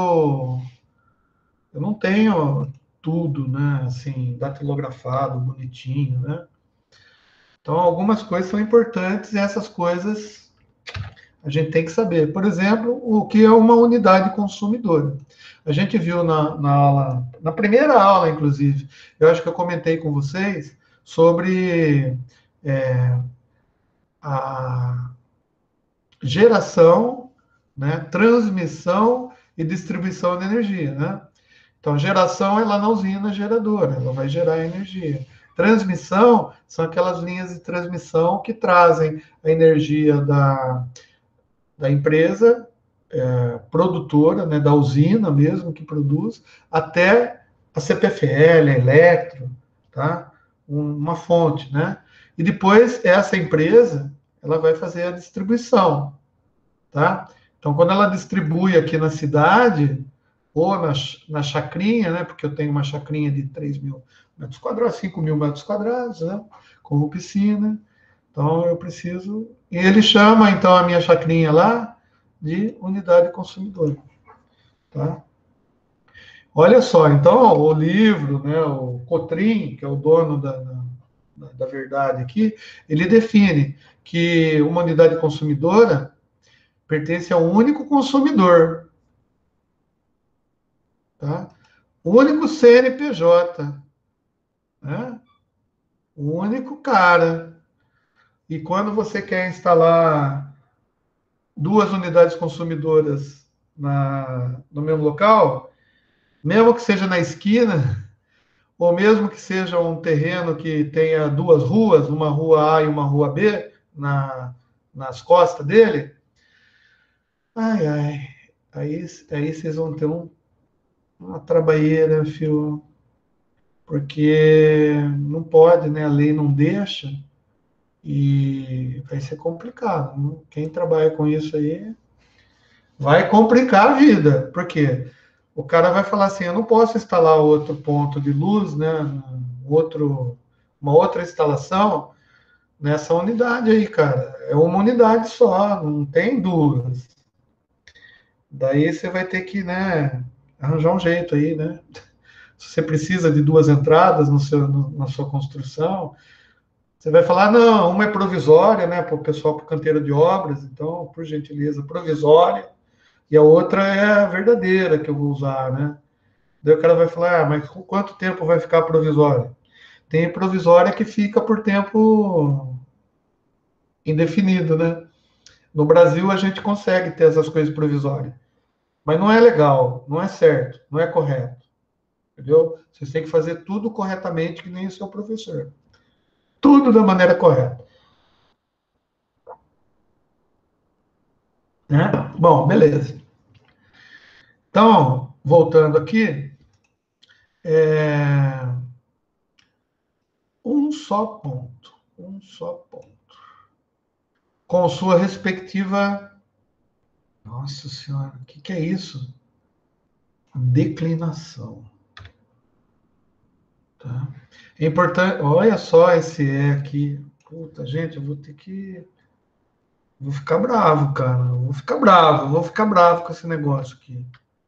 Eu não tenho tudo, né? Assim, datilografado, bonitinho, né? Então, algumas coisas são importantes e essas coisas a gente tem que saber. Por exemplo, o que é uma unidade consumidora. A gente viu na aula, na primeira aula, inclusive, eu acho que eu comentei com vocês sobre a geração, né, transmissão e distribuição de energia, né? Então, geração é lá na usina geradora, ela vai gerar energia. Transmissão são aquelas linhas de transmissão que trazem a energia da empresa produtora, né, da usina mesmo que produz, até a CPFL, a Electro, tá? Uma fonte, né? E depois essa empresa ela vai fazer a distribuição, tá? Então, quando ela distribui aqui na cidade, ou na chacrinha, né? Porque eu tenho uma chacrinha de 3 mil metros quadrados, 5 mil metros quadrados, né? Com piscina. Então, eu preciso... E ele chama, então, a minha chacrinha lá de unidade consumidora, tá? Olha só, então, o livro, né? O Cotrim, que é o dono da verdade aqui, ele define que uma unidade consumidora pertence a um único consumidor, tá? O único CNPJ, né? O único cara. E quando você quer instalar duas unidades consumidoras no mesmo local, mesmo que seja na esquina, ou mesmo que seja um terreno que tenha duas ruas, uma rua A e uma rua B, nas costas dele, ai, ai, aí vocês vão ter uma trabalheira, fio, porque não pode, né? A lei não deixa e vai ser complicado. Né? Quem trabalha com isso aí vai complicar a vida, porque o cara vai falar assim, eu não posso instalar outro ponto de luz, né? Uma outra instalação nessa unidade aí, cara. É uma unidade só, não tem duas. Daí você vai ter que, né, arranjar um jeito aí, né? se você precisa de 2 entradas na sua construção, você vai falar, não, uma é provisória, né, para o pessoal, para o canteiro de obras, então, por gentileza, provisória, e a outra é a verdadeira que eu vou usar, né? Daí o cara vai falar, mas quanto tempo vai ficar provisória? Tem provisória que fica por tempo indefinido, né? No Brasil a gente consegue ter essas coisas provisórias, mas não é legal, não é certo, não é correto, entendeu? Vocês têm que fazer tudo corretamente, que nem o seu professor. Tudo da maneira correta. Né? Bom, beleza. Então, voltando aqui, um só ponto. Um só ponto. Com sua respectiva. Nossa Senhora, o que é isso? Declinação. Tá? É importante. Olha só esse E aqui. Puta, gente, eu vou ter que. Vou ficar bravo, cara. Vou ficar bravo com esse negócio aqui.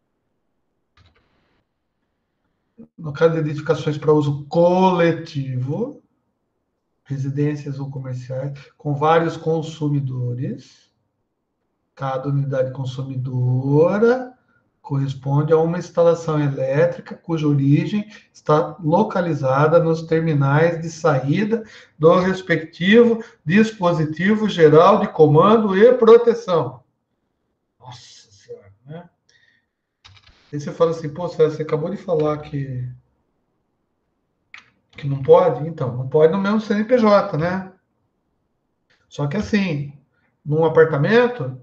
No caso de edificações para uso coletivo, residências ou comerciais, com vários consumidores, cada unidade consumidora corresponde a uma instalação elétrica cuja origem está localizada nos terminais de saída do respectivo dispositivo geral de comando e proteção. Nossa Senhora, né? Aí você fala assim, pô, você acabou de falar que não pode? Então, não pode no mesmo CNPJ, né? Só que assim, num apartamento,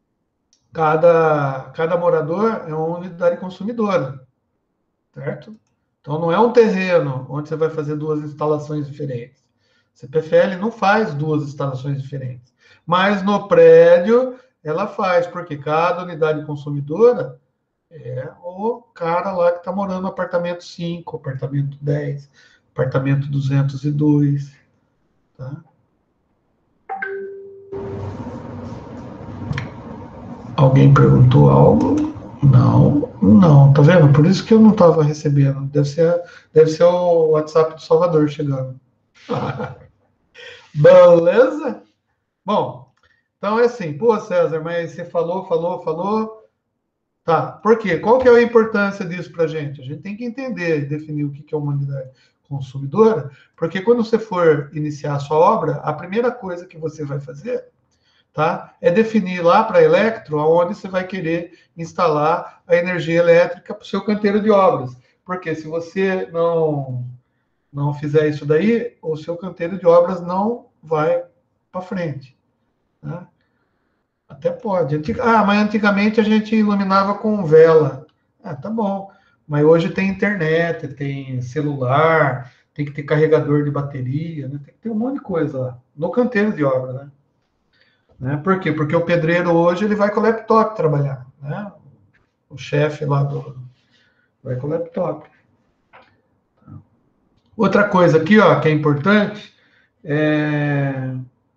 cada morador é uma unidade consumidora, certo? Então, não é um terreno onde você vai fazer 2 instalações diferentes. CPFL não faz 2 instalações diferentes. Mas no prédio, ela faz, porque cada unidade consumidora é o cara lá que está morando no apartamento 5, apartamento 10, apartamento 202, tá? Alguém perguntou algo? Não, não, tá vendo? Por isso que eu não estava recebendo. Deve ser o WhatsApp do Salvador chegando. Beleza? Bom, então é assim, pô, César, mas você falou. Tá, por quê? Qual que é a importância disso para a gente? A gente tem que entender e definir o que é uma unidade consumidora, porque quando você for iniciar a sua obra, a primeira coisa que você vai fazer, tá, é definir lá para a Electro aonde você vai querer instalar a energia elétrica para o seu canteiro de obras. Porque se você não fizer isso daí, o seu canteiro de obras não vai para frente. Tá? Até pode. Mas antigamente a gente iluminava com vela. Ah, tá bom. Mas hoje tem internet, tem celular, tem que ter carregador de bateria, né? Tem que ter um monte de coisa lá. No canteiro de obra, né? Por quê? Porque o pedreiro hoje ele vai com o laptop trabalhar, né? O chefe lá vai com o laptop. Outra coisa aqui, ó, que é importante, é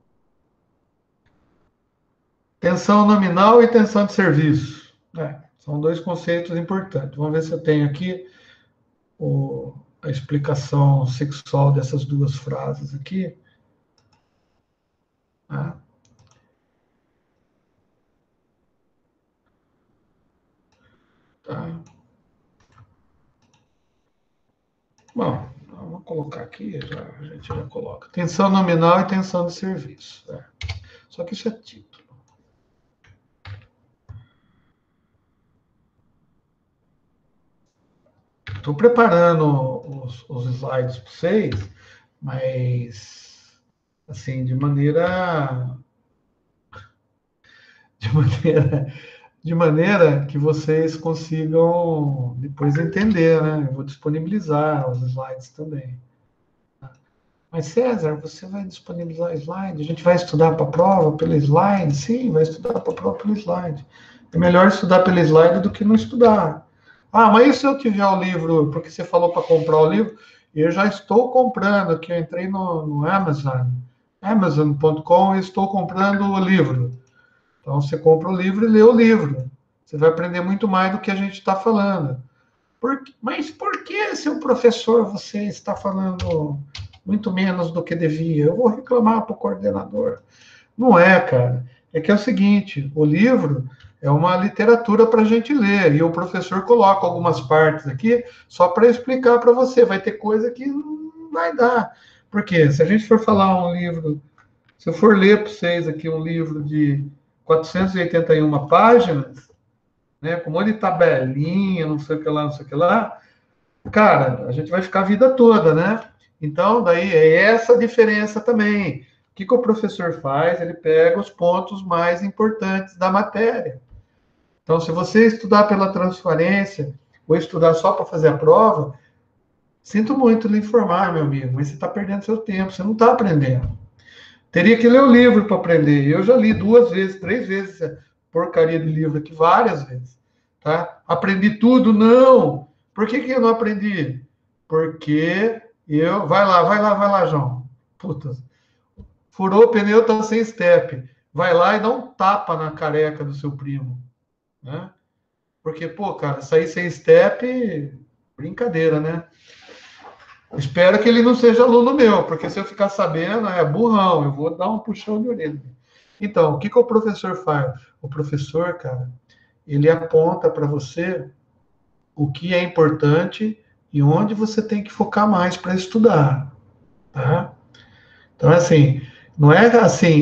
tensão nominal e tensão de serviço. São 2 conceitos importantes. Vamos ver se eu tenho aqui a explicação sexual dessas 2 frases aqui. Tá? Tá. Bom, vamos colocar aqui, a gente já coloca. Tensão nominal e tensão de serviço. Só que isso é título. Estou preparando os slides para vocês, mas assim, de maneira que vocês consigam depois entender, né? Eu vou disponibilizar os slides também. Mas, César, você vai disponibilizar slide? A gente vai estudar para a prova pelo slide? Sim, vai estudar para a prova pelo slide. É melhor estudar pelo slide do que não estudar. Ah, mas e se eu tiver o livro? Porque você falou para comprar o livro, e eu já estou comprando aqui. Eu entrei no Amazon, Amazon.com, e estou comprando o livro. Então, você compra o livro e lê o livro. Você vai aprender muito mais do que a gente está falando. Mas por que, seu professor, você está falando muito menos do que devia? Eu vou reclamar para o coordenador. Não é, cara. É que é o seguinte, o livro é uma literatura para a gente ler, e o professor coloca algumas partes aqui só para explicar para você. Vai ter coisa que não vai dar. Porque se a gente for falar um livro, se eu for ler para vocês aqui um livro de 481 páginas, né, com um monte de tabelinha, não sei o que lá, não sei o que lá, cara, a gente vai ficar a vida toda, né? Então, daí é essa a diferença também. O que o professor faz? Ele pega os pontos mais importantes da matéria. Então, se você estudar pela transferência ou estudar só para fazer a prova, sinto muito lhe informar, meu amigo, mas você está perdendo seu tempo, você não está aprendendo. Teria que ler o livro para aprender. Eu já li 2 vezes, 3 vezes essa porcaria de livro aqui, várias vezes. Tá? Aprendi tudo? Não. Por que eu não aprendi? Porque eu. Vai lá, João. Puta. Furou o pneu, tá sem step. Vai lá e dá um tapa na careca do seu primo. Né? Porque, pô, cara, sair sem step, brincadeira, né? Espero que ele não seja aluno meu, porque se eu ficar sabendo, é burrão, eu vou dar um puxão de orelha. Então, o que o professor faz? O professor, cara, ele aponta para você o que é importante e onde você tem que focar mais para estudar, tá? Então, assim, não é assim,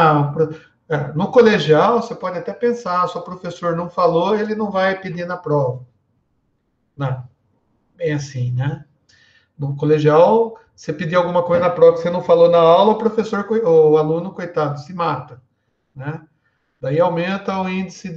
no colegial você pode até pensar, se o professor não falou, ele não vai pedir na prova. Não, bem assim, né? No colegial, você pedir alguma coisa na prova que você não falou na aula, o professor, o aluno, coitado, se mata, né? Daí aumenta o índice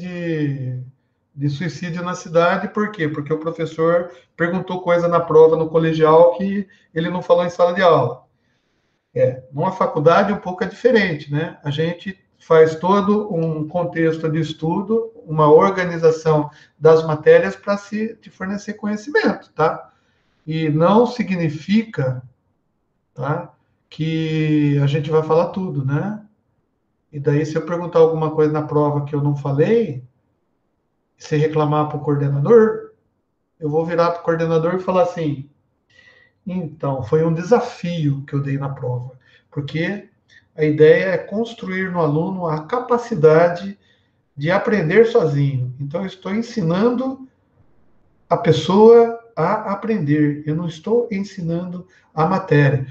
de suicídio na cidade, por quê? Porque o professor perguntou coisa na prova no colegial que ele não falou em sala de aula. Numa faculdade um pouco é diferente, né? A gente faz todo um contexto de estudo, uma organização das matérias para te fornecer conhecimento, tá? E não significa, tá, que a gente vai falar tudo, né? E daí, se eu perguntar alguma coisa na prova que eu não falei, se reclamar para o coordenador, eu vou virar para o coordenador e falar assim: então, foi um desafio que eu dei na prova, porque a ideia é construir no aluno a capacidade de aprender sozinho. Então, eu estou ensinando a pessoa a aprender, eu não estou ensinando a matéria.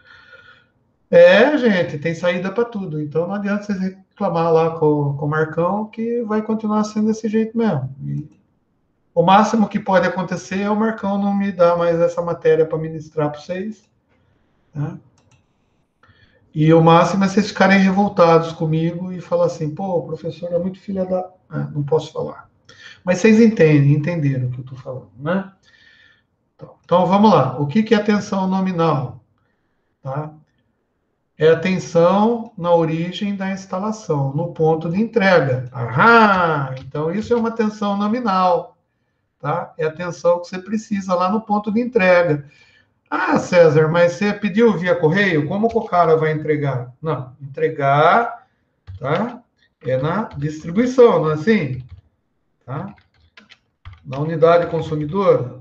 Gente, tem saída para tudo. Então não adianta vocês reclamar lá com o Marcão, que vai continuar sendo desse jeito mesmo. E o máximo que pode acontecer é o Marcão não me dar mais essa matéria para ministrar para vocês. Né? E o máximo é vocês ficarem revoltados comigo e falar assim: pô, o professor é muito filha da. Não posso falar. Mas vocês entenderam o que eu estou falando, né? Então vamos lá. O que é atenção nominal? Tá? É a tensão na origem da instalação, no ponto de entrega. Então isso é uma tensão nominal, tá? É a tensão que você precisa lá no ponto de entrega. César, mas você pediu via correio? Como que o cara vai entregar? Não, entregar, tá? É na distribuição, não é assim? Tá? Na unidade consumidora,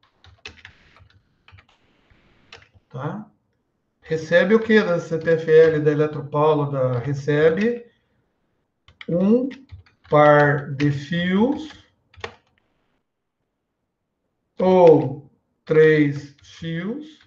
tá? Recebe o que da CPFL, da Eletropaulo, recebe um par de fios ou 3 fios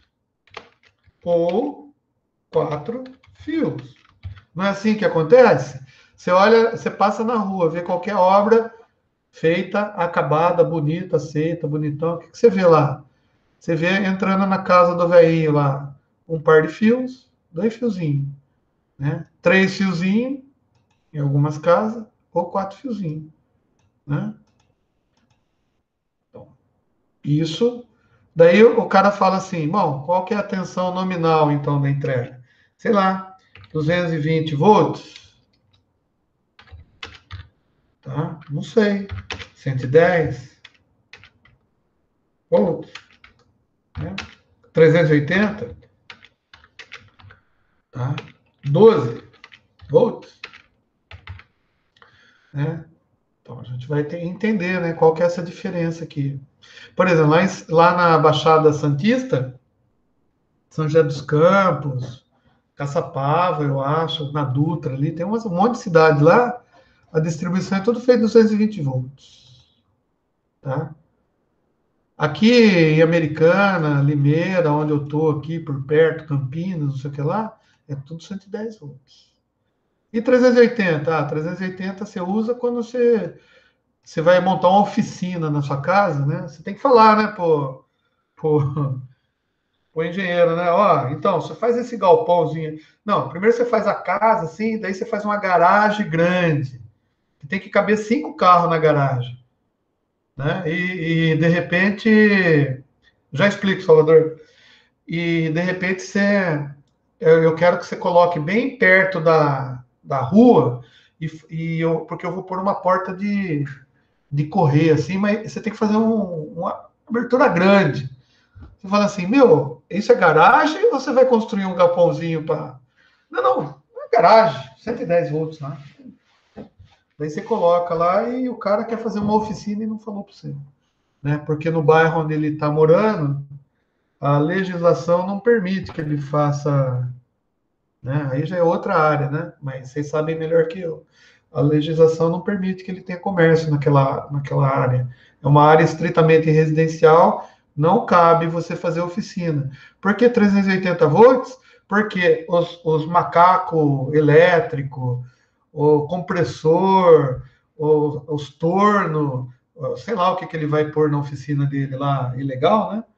ou 4 fios. Não é assim que acontece? Você olha, você passa na rua, vê qualquer obra feita, acabada, bonita, aceita, bonitão. O que você vê lá? Você vê entrando na casa do velhinho lá, um par de fios, 2 fiozinhos, né? 3 fiozinhos, em algumas casas, ou 4 fiozinhos, né? Então, isso. Daí o cara fala assim, bom, qual que é a tensão nominal, então, da entrega? Sei lá, 220 volts? Tá? Não sei. 110 volts? Né? 380? Tá? 12 volts? Né? Então, a gente vai ter que entender, né, qual que é essa diferença aqui. Por exemplo, lá na Baixada Santista, São José dos Campos, Caçapava, eu acho, na Dutra ali, tem um monte de cidade lá, a distribuição é tudo feita 220 volts, tá? Aqui em Americana, Limeira, onde eu estou aqui por perto, Campinas, não sei o que lá, é tudo 110 volts. E 380? 380 você usa quando você vai montar uma oficina na sua casa, né? Você tem que falar, né, pro engenheiro, né? Ó, então, você faz esse galpãozinho. Não, primeiro você faz a casa, assim, daí você faz uma garagem grande, que tem que caber 5 carros na garagem, né? E de repente, já explico, Salvador. E de repente eu quero que você coloque bem perto da rua, porque eu vou pôr uma porta de correr, assim, mas você tem que fazer uma abertura grande. Você fala assim, meu, isso é garagem ou você vai construir um galpãozinho para. Não, não, é garagem, 110 volts lá. Daí você coloca lá e o cara quer fazer uma oficina e não falou para você. Né? Porque no bairro onde ele está morando, a legislação não permite que ele faça. Né? Aí já é outra área, né? Mas vocês sabem melhor que eu. A legislação não permite que ele tenha comércio naquela área. É uma área estritamente residencial, não cabe você fazer oficina. Por que 380 volts? Porque os macacos elétricos, o compressor, os tornos, sei lá o que ele vai pôr na oficina dele lá, ilegal, né?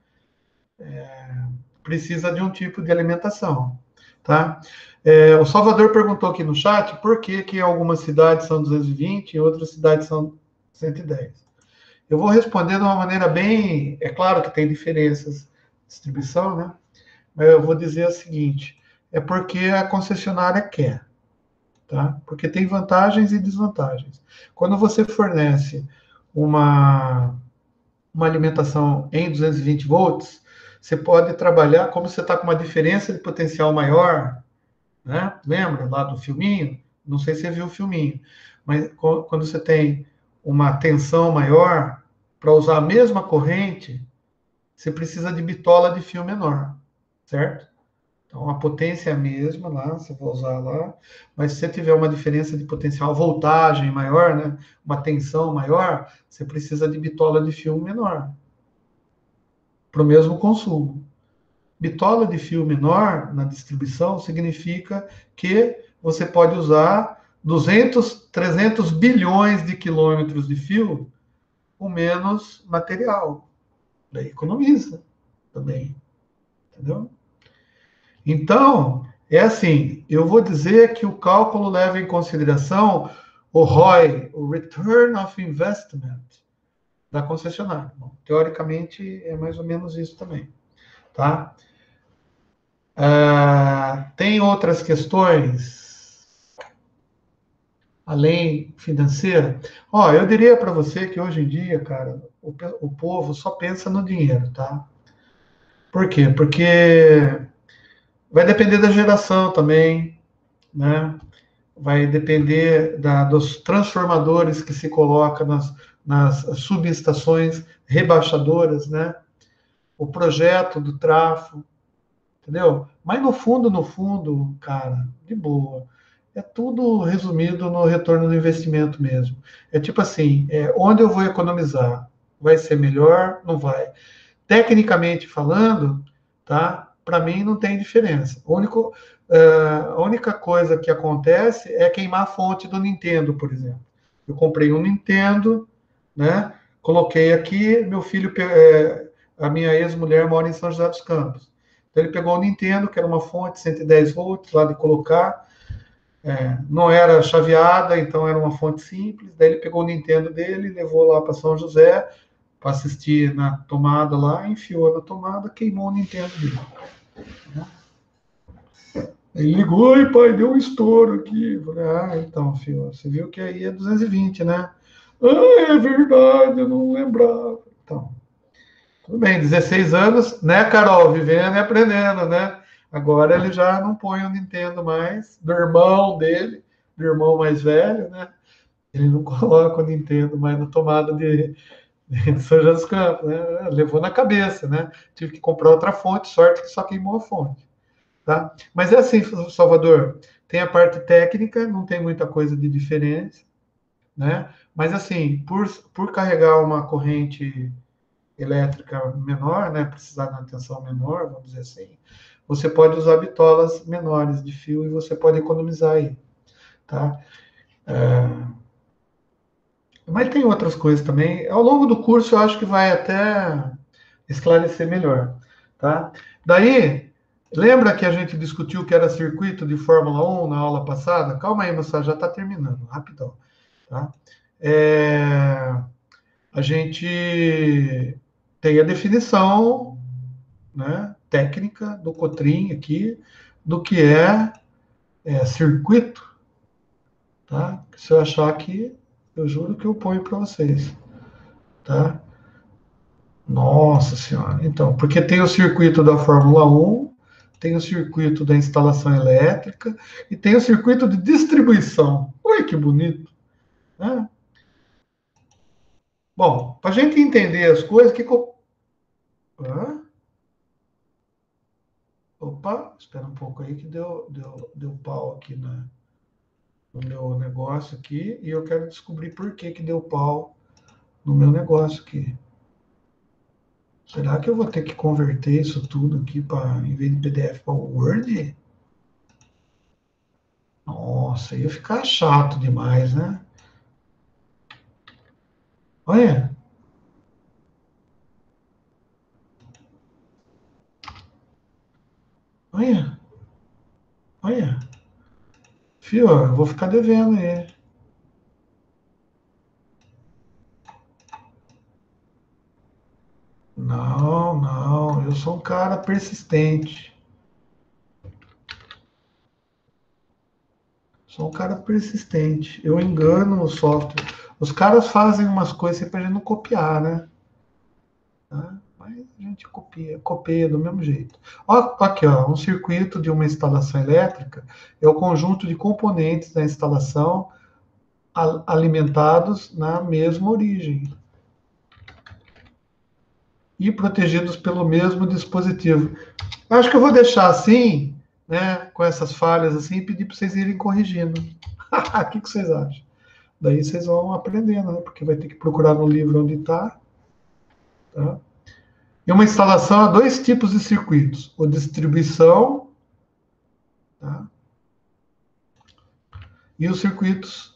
Precisa de um tipo de alimentação, tá? O Salvador perguntou aqui no chat por que algumas cidades são 220 e outras cidades são 110. Eu vou responder de uma maneira bem... É claro que tem diferenças de distribuição, né? Mas eu vou dizer o seguinte, é porque a concessionária quer, tá? Porque tem vantagens e desvantagens. Quando você fornece uma alimentação em 220 volts, você pode trabalhar, como você está com uma diferença de potencial maior, né? Lembra lá do filminho? Não sei se você viu o filminho, mas quando você tem uma tensão maior, para usar a mesma corrente, você precisa de bitola de fio menor, certo? Então a potência é a mesma lá, você vai usar lá, mas se você tiver uma diferença de potencial, voltagem maior, né? Uma tensão maior, você precisa de bitola de fio menor para o mesmo consumo. Bitola de fio menor na distribuição significa que você pode usar 200, 300 bilhões de quilômetros de fio com menos material. Daí economiza também. Entendeu? Então, é assim, eu vou dizer que o cálculo leva em consideração o ROI, o Return of Investment, da concessionária. Bom, teoricamente, é mais ou menos isso também. Tá? Tem outras questões além financeira? Eu diria para você que hoje em dia, cara, o povo só pensa no dinheiro, tá? Por quê? Porque vai depender da geração também, né? Vai depender dos transformadores que se coloca nas subestações rebaixadoras, né? O projeto do trafo, entendeu? Mas no fundo, cara, de boa. É tudo resumido no retorno do investimento mesmo. É tipo assim, onde eu vou economizar? Vai ser melhor? Não vai. Tecnicamente falando, tá? Para mim não tem diferença. A única coisa que acontece é queimar a fonte do Nintendo, por exemplo. Eu comprei um Nintendo, né? Coloquei aqui, meu filho, a minha ex-mulher mora em São José dos Campos. Então ele pegou o Nintendo, que era uma fonte 110 volts lá de colocar, não era chaveada, então era uma fonte simples. Daí ele pegou o Nintendo dele, levou lá para São José para assistir na tomada lá, enfiou na tomada, queimou o Nintendo dele. Ele ligou e pai, deu um estouro aqui. Eu falei, então, filho, você viu que aí é 220, né? É verdade, eu não lembrava. Então, tudo bem, 16 anos, né, Carol? Vivendo e aprendendo, né? Agora ele já não põe o Nintendo mais, do irmão dele, do irmão mais velho, né? Ele não coloca o Nintendo mais na tomada de São José dos Campos, né? Levou na cabeça, né? Tive que comprar outra fonte, sorte que só queimou a fonte, tá? Mas é assim, Salvador, tem a parte técnica, não tem muita coisa de diferença, né? Mas assim, por carregar uma corrente elétrica menor, né? Precisar de uma tensão menor, vamos dizer assim, você pode usar bitolas menores de fio e você pode economizar aí, tá? Mas tem outras coisas também. Ao longo do curso, eu acho que vai até esclarecer melhor, tá? Daí, lembra que a gente discutiu que era circuito de Fórmula 1 na aula passada? Calma aí, moçada, já está terminando, rapidão, tá? É, a gente tem a definição, né, técnica do Cotrim aqui, do que é circuito, tá? Se eu achar aqui, eu juro que eu ponho para vocês, tá? Nossa Senhora. Então, porque tem o circuito da Fórmula 1, tem o circuito da instalação elétrica e tem o circuito de distribuição. Ui, que bonito, né? Bom, para a gente entender as coisas, Hã? Opa, espera um pouco aí que deu pau aqui no meu negócio aqui e eu quero descobrir por que que deu pau no meu negócio aqui. Será que eu vou ter que converter isso tudo aqui para, em vez de PDF, para Word? Nossa, ia ficar chato demais, né? Olha, olha, olha. Fio, eu vou ficar devendo aí. Não, não, eu sou um cara persistente. Sou um cara persistente. Eu engano o software. Os caras fazem umas coisas para a gente não copiar, né? Tá? Mas a gente copia do mesmo jeito. Ó, aqui, ó, um circuito de uma instalação elétrica é o conjunto de componentes da instalação alimentados na mesma origem e protegidos pelo mesmo dispositivo. Acho que eu vou deixar assim, né, com essas falhas assim, e pedir para vocês irem corrigindo. O que vocês acham? Daí vocês vão aprendendo, né? Porque vai ter que procurar no livro onde está. Tá? E uma instalação há dois tipos de circuitos: o de distribuição, tá? E os circuitos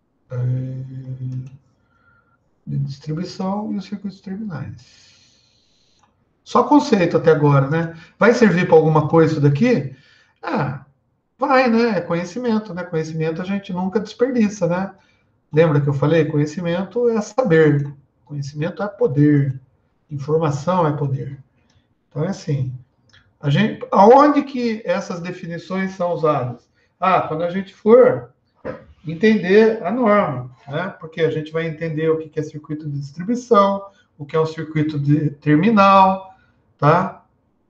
de distribuição e os circuitos terminais. Só conceito até agora, né? Vai servir para alguma coisa isso daqui? Ah, vai, né? É conhecimento, né? Conhecimento a gente nunca desperdiça, né? Lembra que eu falei? Conhecimento é saber, conhecimento é poder, informação é poder. Então é assim, aonde que essas definições são usadas? Ah, quando a gente for entender a norma, né? Porque a gente vai entender o que é circuito de distribuição, o que é um circuito de terminal, tá?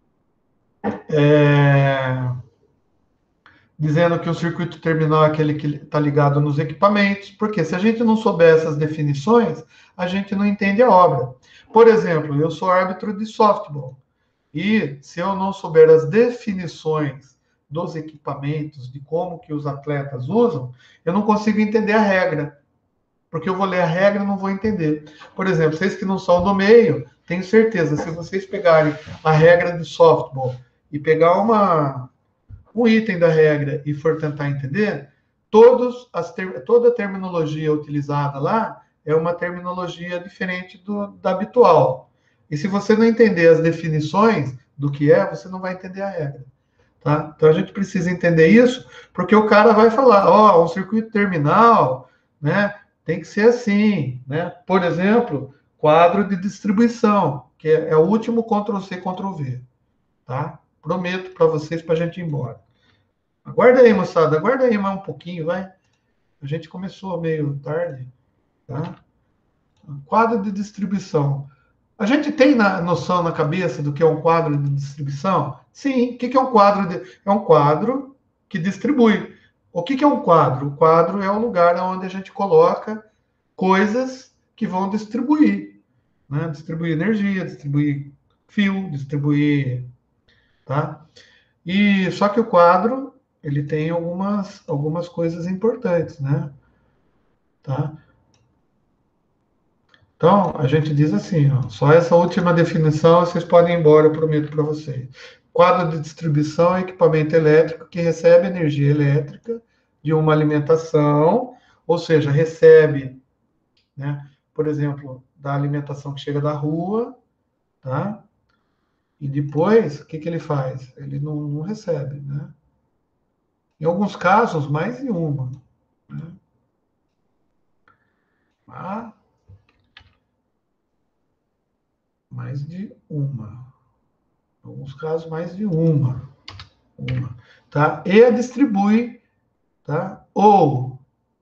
Dizendo que o circuito terminal é aquele que está ligado nos equipamentos, porque se a gente não souber essas definições, a gente não entende a obra. Por exemplo, eu sou árbitro de softball, e se eu não souber as definições dos equipamentos, de como que os atletas usam, eu não consigo entender a regra, porque eu vou ler a regra e não vou entender. Por exemplo, vocês que não são do meio, tenho certeza, se vocês pegarem a regra de softball e pegar um item da regra e for tentar entender, toda a terminologia utilizada lá é uma terminologia diferente da habitual. E se você não entender as definições do que é, você não vai entender a regra. Tá? Então a gente precisa entender isso, porque o cara vai falar, ó, um circuito terminal, né, tem que ser assim, né? Por exemplo, quadro de distribuição, que é o último Ctrl+C, Ctrl+V, tá? Prometo para vocês para a gente ir embora. Aguarda aí, moçada, aguarda aí mais um pouquinho, vai. A gente começou meio tarde, tá? Quadro de distribuição. A gente tem noção na cabeça do que é um quadro de distribuição? Sim. O que é um quadro? É um quadro que distribui. O que é um quadro? O quadro é o lugar onde a gente coloca coisas que vão distribuir, né? Distribuir energia, distribuir fio, distribuir, tá? E só que o quadro, ele tem algumas coisas importantes, né? Tá? Então, a gente diz assim, ó, só essa última definição vocês podem ir embora, eu prometo para vocês. Quadro de distribuição é equipamento elétrico que recebe energia elétrica de uma alimentação, ou seja, recebe, né, por exemplo, da alimentação que chega da rua, tá? E depois, o que ele faz? Ele não recebe, né? Em alguns casos, mais de uma, né? Ah, mais de uma. Em alguns casos, mais de uma. Tá? E a distribui, tá? Ou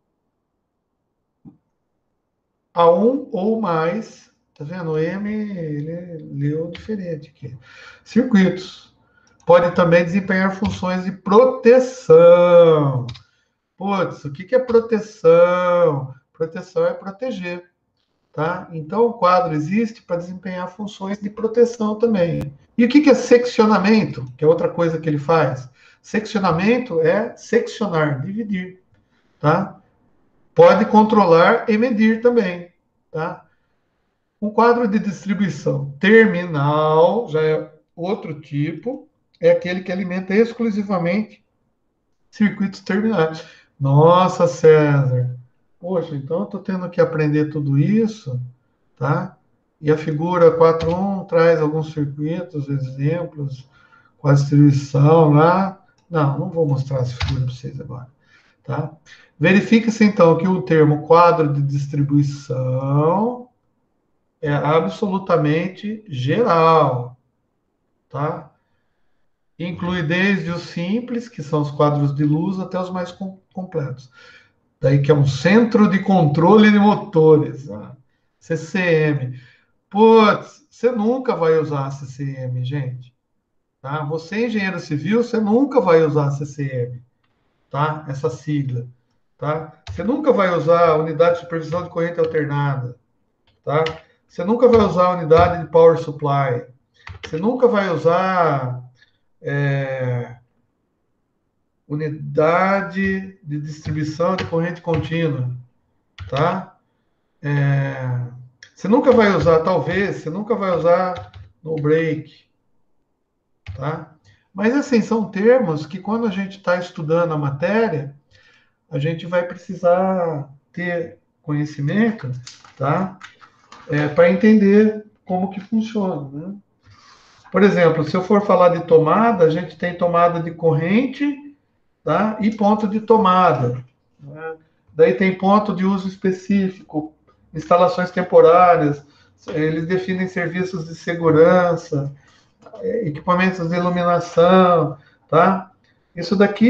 a um ou mais, tá vendo? O M, ele leu diferente aqui. Circuitos. Pode também desempenhar funções de proteção. Putz, o que é proteção? Proteção é proteger, tá? Então, o quadro existe para desempenhar funções de proteção também. E o que é seccionamento? Que é outra coisa que ele faz. Seccionamento é seccionar, dividir, tá? Pode controlar e medir também, tá? Um quadro de distribuição terminal já é outro tipo, é aquele que alimenta exclusivamente circuitos terminais. Nossa, César, poxa, então eu estou tendo que aprender tudo isso, tá? E a figura 4.1 traz alguns circuitos, exemplos, com a distribuição lá. Não vou mostrar essa figura para vocês agora, tá? Verifica-se, então, que o termo quadro de distribuição é absolutamente geral, tá? Inclui desde os simples, que são os quadros de luz, até os mais completos. Daí que é um centro de controle de motores, tá? CCM. Putz, você nunca vai usar CCM, gente. Tá? Você, engenheiro civil, você nunca vai usar CCM, tá? Essa sigla, tá? Você nunca vai usar a unidade de supervisão de corrente alternada, tá? Você nunca vai usar a unidade de power supply. Você nunca vai usar unidade de distribuição de corrente contínua, tá? Você nunca vai usar, talvez, você nunca vai usar no break, tá? Mas, assim, são termos que, quando a gente está estudando a matéria, a gente vai precisar ter conhecimento, tá? Para entender como que funciona, né? Por exemplo, se eu for falar de tomada, a gente tem tomada de corrente, tá? E ponto de tomada, né? Daí tem ponto de uso específico, instalações temporárias, eles definem serviços de segurança, equipamentos de iluminação, tá? Isso daqui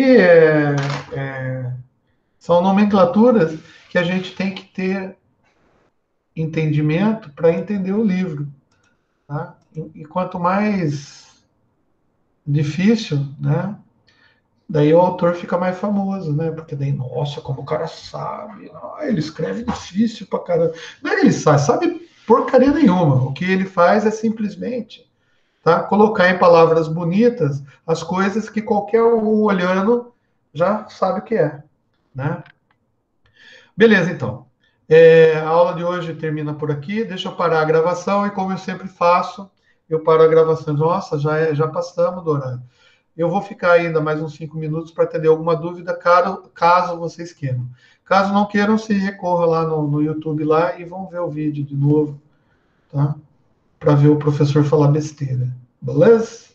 são nomenclaturas que a gente tem que ter entendimento para entender o livro, tá? E quanto mais difícil, né? Daí o autor fica mais famoso, né? Porque daí, nossa, como o cara sabe, ele escreve difícil pra caramba. Não é que ele sabe porcaria nenhuma. O que ele faz é simplesmente, tá? Colocar em palavras bonitas as coisas que qualquer um olhando já sabe o que é, né? Beleza, então. A aula de hoje termina por aqui. Deixa eu parar a gravação e, como eu sempre faço, eu paro a gravação. Nossa, já passamos do horário. Eu vou ficar ainda mais uns 5 minutos para atender alguma dúvida, caso vocês queiram. Caso não queiram, se recorra lá no YouTube lá e vão ver o vídeo de novo, tá? Para ver o professor falar besteira. Beleza?